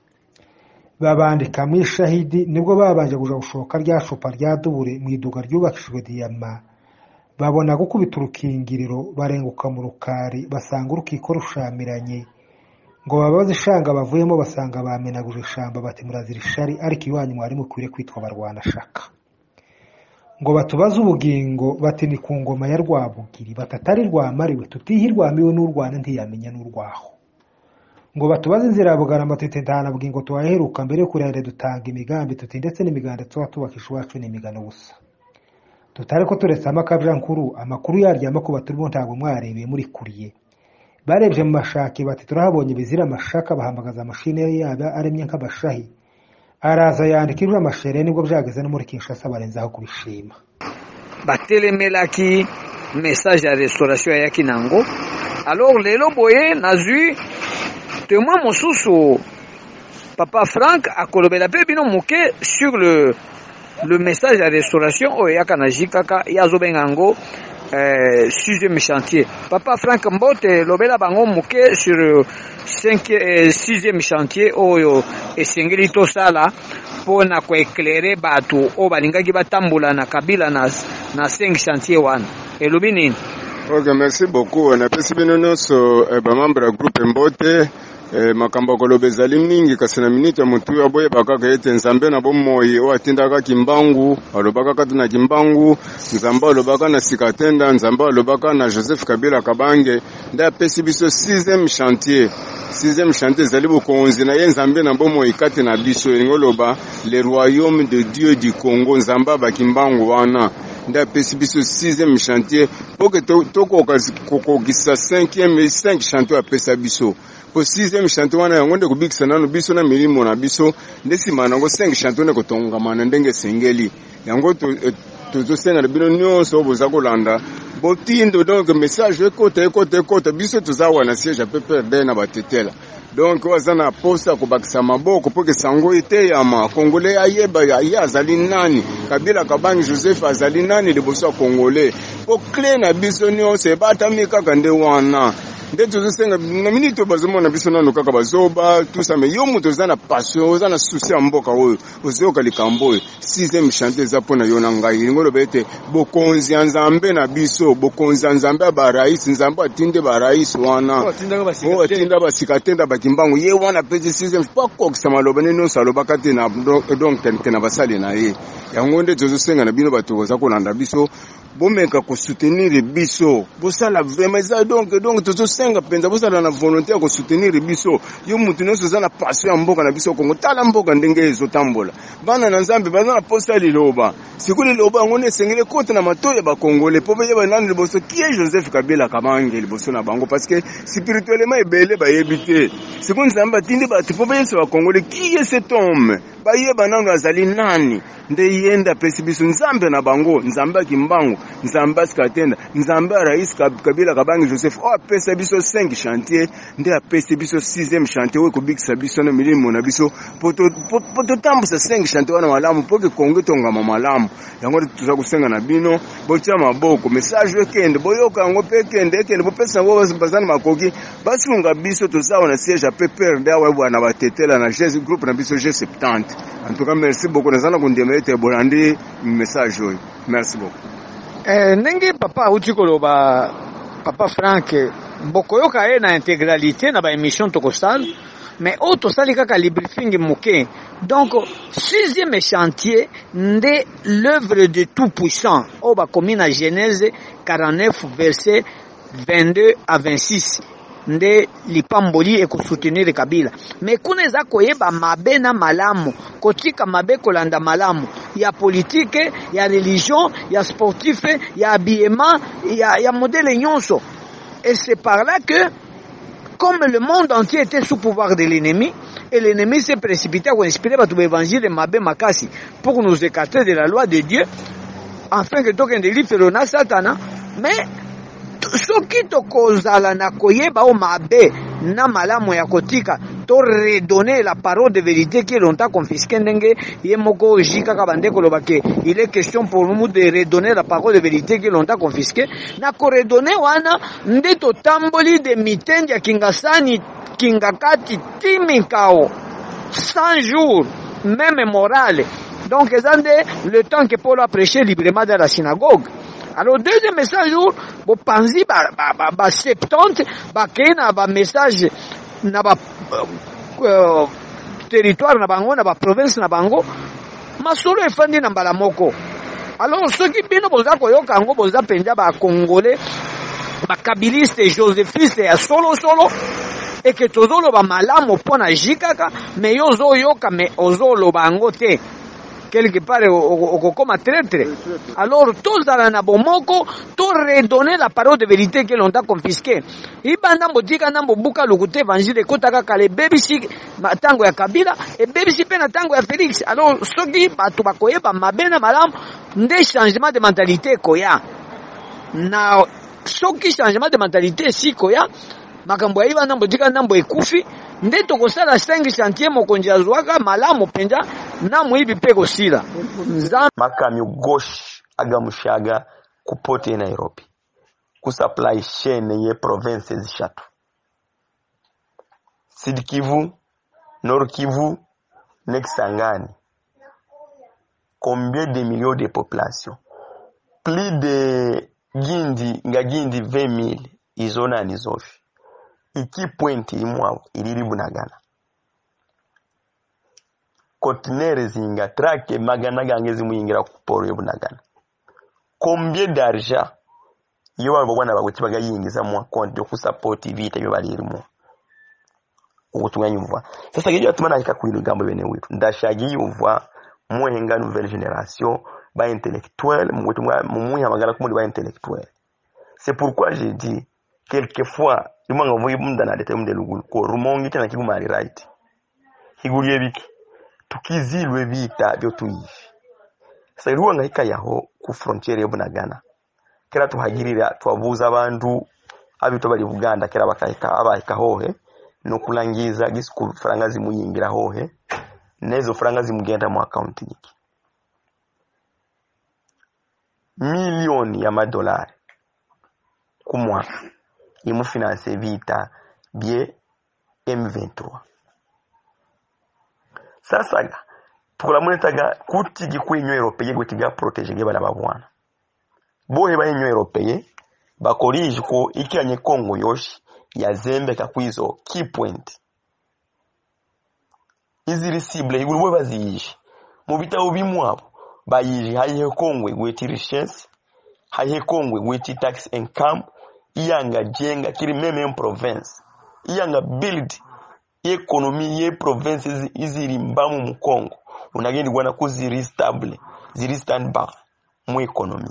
babandika mwishahidi nibwo babanje kuja gushoka rya cupa rya dubure mwiduga ryubakishijwe diyama babona gukubita urukingiriro barenguka mu rukari basanga urukiko rushamiranye ngo babaze ishanga bavuyemo basanga bamenaguje ishamba bati murazira ishari ariko iwanyu mwari mukwiriye kwitwa barwana shaka ngo batubaze ubugingo bati ni ku ngoma ya Rwabugiri batatari rwamariwe tutihirwamiwe n'urwana ntiyamenya n'urwaho ngo batubaze inzira bugarama tutendana bugingo twaheruka mbere yo kurere dutanga imigambi tuti ndetse n'imiganda tuba tubakisha wacu n'imigano gusa tutari ko turetse amakabya nkuru amakuru yaryama ko baturimo ntago mwarebeye muri kuriye barebye mu mashaki bati turahabonye bizira amashaka bahamagaza amashine yaba aremye nk'abashahi araza yandikirwa amashere nibwo byageze no muri Kinshasa barenzaho kubishima batelemelaki message ya restauration ya Kinango alors lelo boye nazui témoin mosusu papa Frank akolobela pe bino muke sur le message à restauration oyakanajikaka yazobengango 6e chantier papa Frank Mbote lobela bango muke sur 6e chantier oyo esengeli tosala pona ko éclairer batu o balingaki batambula na kabila na 5 chantier wana elobi nini? Ok, merci beaucoup. Na pesi bino nyonso ba membre groupe Mbote makambo kolobeza mingi kasi na minute ya mutu ya boye bakaka ete nzambe na bomoi o atindaka kimbangu alobaka kati na kimbangu nzambe alobaka na sikatenda nzambe alobaka na Joseph Kabila Kabange nda pesi biso 6e chantier zali bokonzi na ye nzambe na bomoi kati na biso ngoloba le royaume de Dieu du Congo nzamba bakimbangu wana nda pesi biso 6e chantier pour que toko kokisa 5 chantier apesa biso po 6e chantier wana yango nde kubikisa nanu biso na milimo na biso ndesima nango 5 chantier ne kotongamana ndenge sengeli yango tozosenga na bino nyonso boza kolanda botindo donc message ekota biso toza wana siège a PPRD na batetela donc wazana posa kubakisa maboko poke sango ite ya ma congolais ayeba ya azali nani Kabila Kabangi Joseph azali nani liboso congolais po clé na biso nyonso batami kaka nde wana nde tozosenga na minute bazomona biso nano kaka bazoba tusa me yo muto zana passion ozana souci ya mboka oyo ozoka likambo 6e chantier za pona yona ngai ngolo bete bokonzi ya nzambe na biso bokonzi ya nzambe ba rais nzambe atinde ba rais wana atinda basikatenda bakimbangu ye wana pete 6e pas kokisa maloba neno saloba kate na donc tena basali na ye yango nde tozosenga na bino batokoza kolanda biso bomeka ko soutenir biso bosala vraiment ça donc tozosenga penza bosala na volonté ko soutenir biso yo mutu nyonso za na passion ya mboka na biso Kongo tala mboka ndenge ezotambola bana na nzambe bana na posta liloba sikuli liloba ngone sengele kote na matoya ba Congolais po beye banani liboso qui est Joseph Kabila Kabange liboso na bango parce que spirituellement ebele ba yebite sikuni nzamba tindi ba po beye so ba Congolais qui est cet homme ba yeba nanu azali nani nde yenda pesi biso nzambe na bango nzamba kimbangu nzamba sikatenda nzamba rais Kabila Kabange Joseph o apesa biso 5 chantier nde apesa biso 6e chantier we kubikisa biso na milimo na biso poto tambusa 5 chantier wana malamu poke Kongo tongama malamu yango tuza kusenga na bino botia maboko message weekend boyoka ngo pekende bopesa ngo bazana makoki basunga biso tozawa na siège a PPRD wa bwana batetela na Jésus groupe na biso G70 en tout cas merci beaucoup nazana kundemete bolandi message oyo merci beaucoup ndenge papa uti koloba papa Frank bokoyoka ye na intégralité na ba émission tokosala mais auto sali kaka li briefing moke donc 6e chantier nde l'œuvre de tout puissant o ba commis na Genèse 49 verset 22 à 26 nde lipamboli ekosoutenir Kabila mais kuna eza koyeba mabe na malamu kotika mabe kolanda malamu ya politique ya religion ya sportif ya habillement ya modèle nyonso et c'est par là que comme le monde entier était sous pouvoir de l'ennemi et l'ennemi s'est précipité à inspirer bato l'évangile mabe makasi pour nous écarter de la loi de Dieu afin que tokende lifelo na satana mais soki tokozala na koyeba o mabe na malamu ya kotika to redonner la parole de vérité qui est longtemps confisquée ndenge ye moko jika ka bande kolobake il est question pour nous de redonner la parole de vérité qui est longtemps confisquée na ko redonner wana nde to tamboli de mitendi ya kingasani kingakati timikao 100 jours même morale donc le temps que Paul a prêché librement dans la synagogue. Alors deuxième message bo panzi ba 70 ba kena ba message na ba territoire na bango na ba province na bango masolo efandi na mbala moko. Alors ceux qui bino boza koyoka ngo boza penja ba congolais ba kabiliste josephiste ya solo et que tozolo ba malamu pona jikaka mais yozo yoka mais ozolo bango te quelque part okokoma traître. Alors tous dans la bomoko to redonner la parole de vérité que l'on a confisqué ibanda mbotika na mbobuka lukute évangile kotaka kale bebisi matango ya Kabila et bebisi pena tango ya Félix. Alors soki batu bakoyeba mabena malamu nde changement de mentalité koya na soki changement de mentalité si koya makambo ya ibanda mbotika na mbo ekufi nde tokosala 5 chantier mokonzi azwaka malamu penja na muibi peko sila makamyo gauche agamushaga kupote Nairobi kusupply chaîne ye provinces zishatu Sud Kivu, Nord Kivu, Nexangani. Combien de millions de populations? Plus de Gindi 20 000 izona nizofi. Iki pointi imwa iliri bunagana. Conteneurs zinga trake magana gangezi muyingira kuporo yobunagana. Combien d'argent yo babona baguti bagayingiza mu account yo kusupport vita byo balirimo. Ubutunganyumva. Sasa gijo atumana kika kuiligambo bene witu. Ndashagi yumva muhenga nouvelle génération ba intellectuel muhamagara kumuli ba intellectuel. C'est pourquoi j'ai dit quelquefois imanga voyi munda na leta mde lugulu ko rumongi tena kigumali right higulu yebiki tukizilwe bita byo tuyishi sairuwa ngahika yaho ku frontiere yo Bunagana kera tuhagirira twabuza abantu abito bali Buganda kera bakahika abahika hohe no kulangiza gisku faranga zimuyingira hohe nezo faranga zimugenda mu account yiki milioni ya madolari ku mwaka imufinance vita bie M23 sasa tukulamunetaga kuti gikwenyo europeye gutiga protéger bana babwana bohe bayenyo europeye bakorije ko ikiranye Kongo yoshi yazembeka kwizo key point iziri cible igurwe baziyije mu bitabo bimwabo bayije haye Kongo gweti richesse haye Kongo gweti tax income iyanga jenga kiri meme province iyanga build economy ye provinces iziri mbamu mu Kongo unagendi gwana kuziri stable ziri stand by mu economy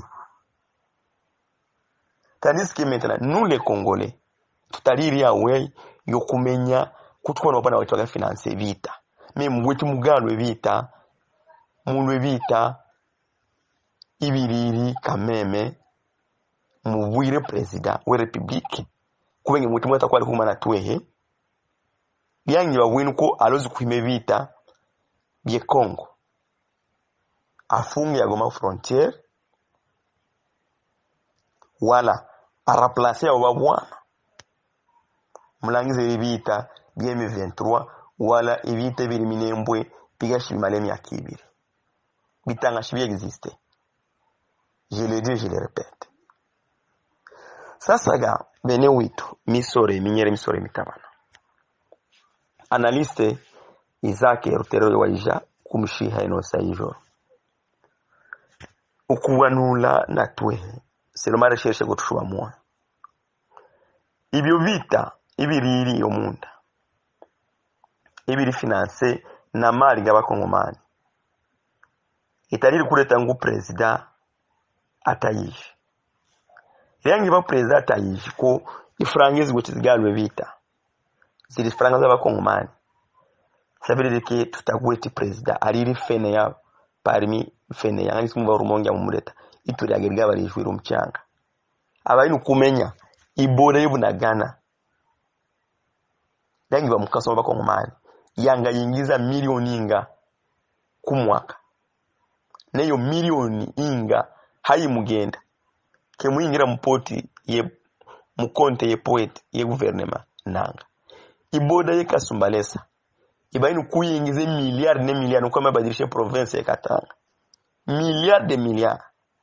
tandis que maintenant nous les Congolais tutaliri away yo kumenya kutwana bana watu wa finance vita meme wetu mugalwe vita mulwe vita ibiriri kameme mubwire president we republique kubenge mutu mwata kwali kumana twehe byangi babwinu ko alozi kuime vita bye Congo afungi ya Goma frontière wala araplacer abo babwana mulangize vita bye M23 wala ibite biri minembwe pigashimalemi akibiri bitanga shibye existe. Je le dis, je le répète. Sasa ga bene witu misore minyere misore mitabana. Analyste Isaac Rutero waija kumshiha inosa ijoro. Ukuwanula na twehe. Seloma recherche gutushuba mwa. Ibyo vita ibiriri yo munda. Ibiri finance na mali g'abakongomani. Itariri kuleta ngu president atayishi. Yangi ba president atayishi ko ifrangizi gutizigalwe vita. Ziri franga z'abakongomani. Sabiri ke tutagweti president ariri fene ya parmi fene ya ngisi mumba rumongi ya mumureta. Ituri yagirga barijwira umucyanga. Abayinu kumenya ibore y'Ibunagana. Yangi ba mukaso w'abakongomani. Yanga yingiza milioni inga kumwaka. Neyo milioni inga hayi mugenda ke muyingira mupoti ye mukonte ye poet ye guvernema nanga iboda ye Kasumbalesa ibainu kuyingize miliard ne miliard uko mabadilisha province ya Katanga miliard de milliard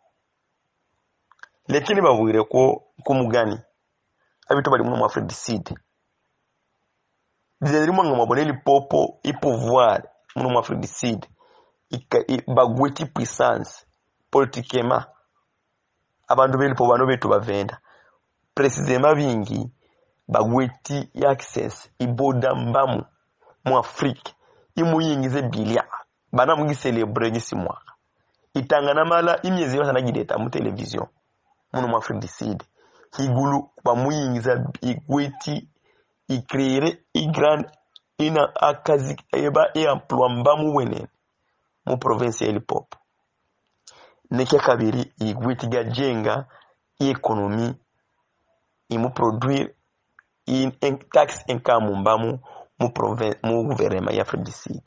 lekini bavwire ko kumugani abito bali mu Afrique du Sud dizerimo ngamaboneli popo i pouvoir mu Afrique du Sud bagweti puissance politiquement abantu belipo bano betu bavenda precisement bingi bagweti access iboda mbamu mu Afrique imuyingize bilia bana mugi celebrate gisimwaka itangana mala imyezi yose nagideta mu television mu Afrique du Sud higulu bamuyingiza igweti ikreere igrand ina akazi eba emploi mbamu wenen mu province ya Limpopo neke kabiri igwitiga jenga economy imu produire in tax income mbamu mu province mu gouvernement ya Afrique du Sud.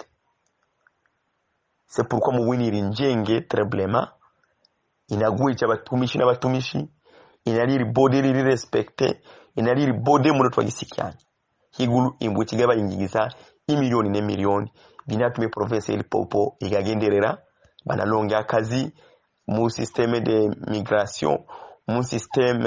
C'est pourquoi mu winiri njenge treblement inagwicha batumishi na batumishi inaliri bode liri respecte inaliri bode mu twagisikyanya higulu imbutiga bayingiza imilioni ne milioni binatume province ya Limpopo igagenderera banalonga akazi mu système de migration mu système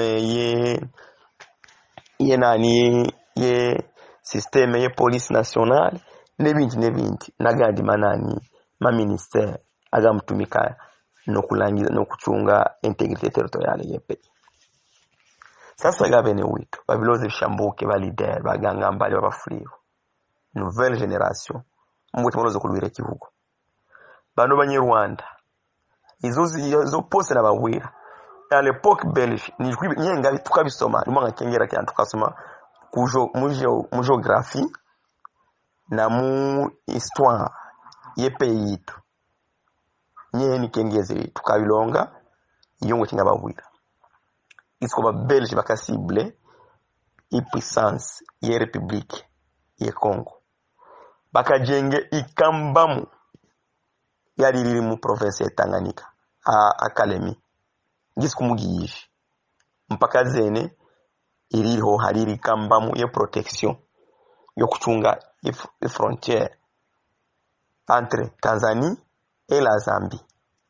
ye nani ye système ye police nationale nebindi nagandi manani ma ministère agamutumika no kulangiza no kuchunga integrité territoriale yepe. Sasa gabene witu babiloze bishambuke ba leader baganga mbali babafuriho nouvelle génération mbuto molozo kulwira kihugo bano banye Rwanda izo pose na bawira à l'époque belge ni nyenga tukabisoma limanga kengera kya tukasoma mu géographie na mu histoire ye pays yitu nyeni kengeze tukabilonga yongo kingababwira isko ba belge bakasible i puissance ye république ye Congo bakajenge ikambamu yali liri mu province ya Tanganyika a Kalemi ngisikumugiyishi mpaka zene iriho hariri kambamu ye protection yo kuchunga les frontières entre Tanzanie et la Zambie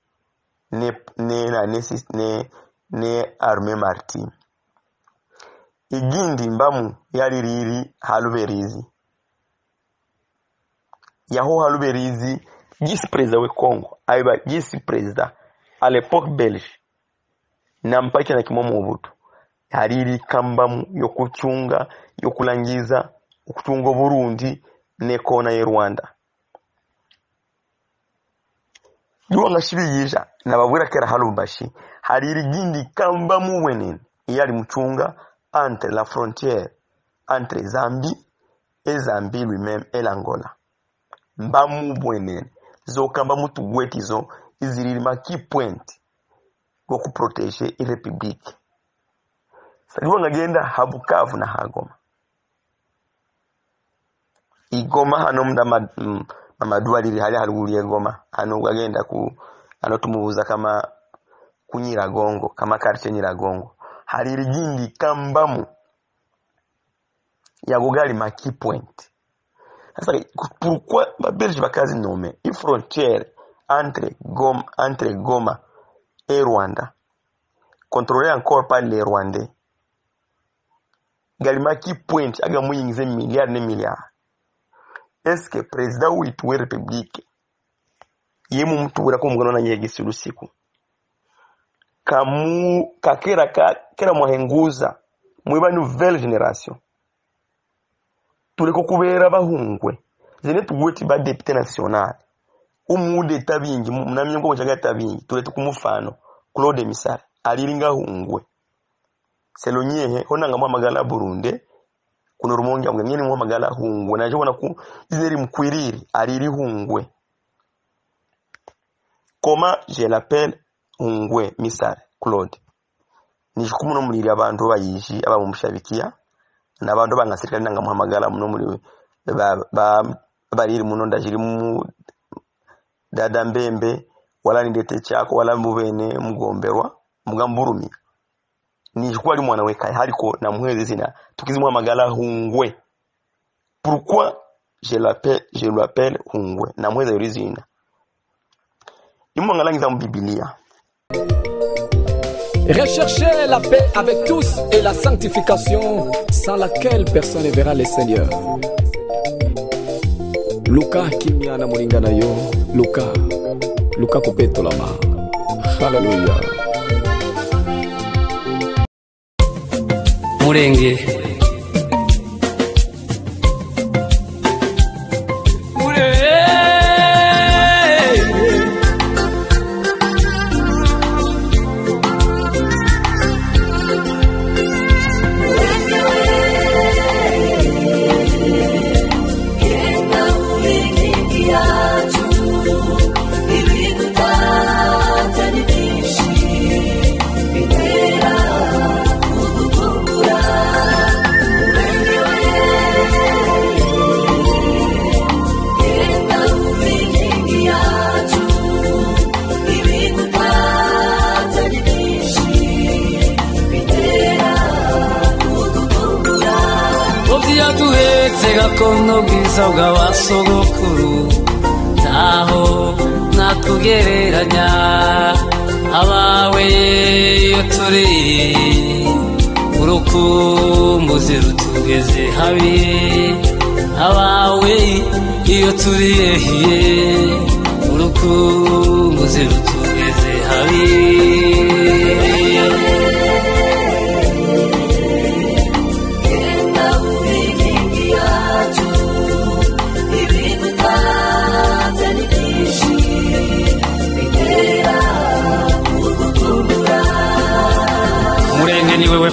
ne armée maritime igindi mbamu yali riri Haluberizi yaho Haluberizi vice-président we Congo aiba vice-président à l'époque belge na mpaka na kimomo Mobutu hariri kambamu yo kuchunga yo kulangiza okuchunga Burundi ne kona ye Rwanda yuwanga shibiyija nababwira kera Halumbashi hariri gindi kambamu wenene yali muchunga entre la frontière entre Zambie et Zambie lui-même et l'Angola mbamu bwenene zo kambamu tugwetizo izirima key point go ku protéger i république saliwa ngagenda Habukavu na Hagoma igoma hano mda Mamadou aliri hali haluguliye Goma hano gagenda ku hano tumubuza kama kunyiragongo kama quartier Nyiragongo hariri gindi kambamu ya gogali ma key point. Sasa pourquoi ba Belge bakazi nome i frontière entre Goma et Rwanda contrôlée encore par les Rwandais galima key point aga muyingize milliards ne milliards. Est-ce que président witu wa république yemu mutubura ko mugano na nyegisi lusiku kamu kakera muhenguza mwiba nouvelle génération tureko kubera bahungwe zene tugweti ba député national umude tabingi munamye ngo chaga tabingi turete kumufano Claude Misare aliringa hungwe selonyehe honanga mwamagala Burundi kuno rumonge amwe nyene mwamagala hungwe naje bona ku izeri mkwiriri aliri hungwe. Comment je l'appelle hungwe Misare Claude nijikumu no muliri abantu bayishi aba mumushabikiya n'abantu bangasirikana nanga muhamagala muno muri bariri muno ndajiri mu dada mbembe wala ndete cyako wala mubene mugomberwa mugamburumi nijikuwa ali mwana weka hariko na muheze zina tukizimuhamagala hungwe. Pourquoi je l'appelle hungwe na muheze yurizina imuangalangiza mu Biblia. Recherchez la paix avec tous et la sanctification sans laquelle personne ne verra le Seigneur. Luka kimya na muringa na yo Luka kupeto lama. Hallelujah. Murenge gakondo bwiza bw'abasogokuru ntaho natugereranya abawe iyo turi urukumbuzi rutugeze habi abawe iyo turi urukumbuzi rutugeze habi.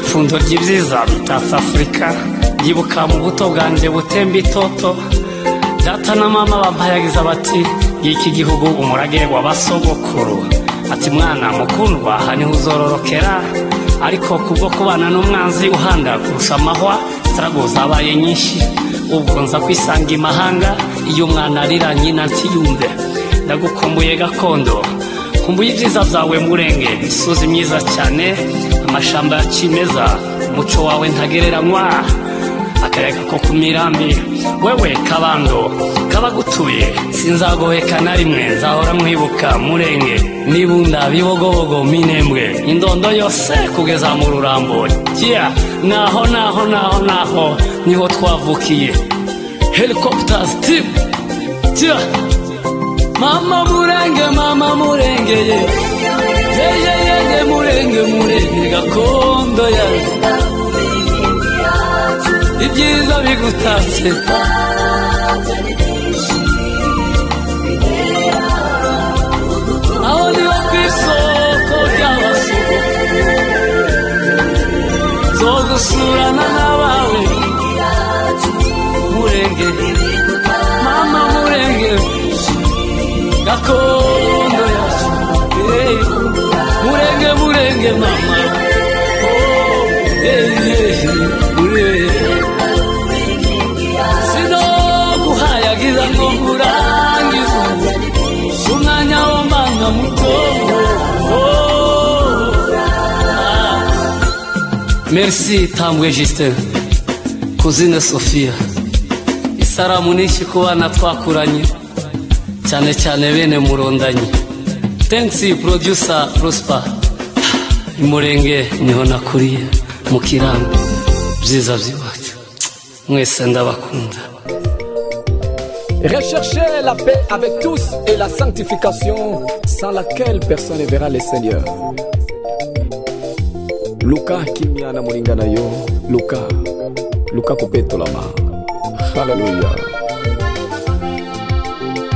pfundo ry'ibyiza bitatse Afurika yibuka mu buto bwanjye butemba itoto data na mama bampayagiza bati iki gihugu umurage w'abasogokuru ati mwana mukundwa aha niho uzororokera ariko kubwo kubana n'umwanzi uhanda kurusha amahwa strago zabaye nyinshi ubwo nza kwisanga imahanga iyo mwana arira nyina ntiyumve ndagukumbuye gakondo kumbuye ibyiza byawe murenge imisozi myiza cyane amashamba ya kimeza umuco wawe ntagereranywa akayaga ko ku mirambi wewe kabando kabagutuye sinzagoheka na rimwe nzahora mwibuka murenge nibunda bibogobogo minembwe indondo yose kugeza mu rurambo naho niho twavukiye helicopters team mama murenge ye murenge gakondo ya ibyiza bigutatse aho niho ku isoko ry'abasogokuru zo gusurana n'abawe murenge mama murenge gakondo yacu murenge mama sinoguhayagiza ngo ngurangize umwanya w'amanga mutongo. Merci Tambwe Justin Cousine Sophia isaramu nishi ku bana twakuranye cyane cyane bene murondanyi. Thanks producer Prosper Imurenge niho nakuriye mu kirango byiza by'iwacu mwese ndabakunda. Recherchez la paix avec tous et la sanctification sans laquelle personne ne verra le Seigneur. Luka kimya na mulingana yo Luka kupetolama. Hallelujah.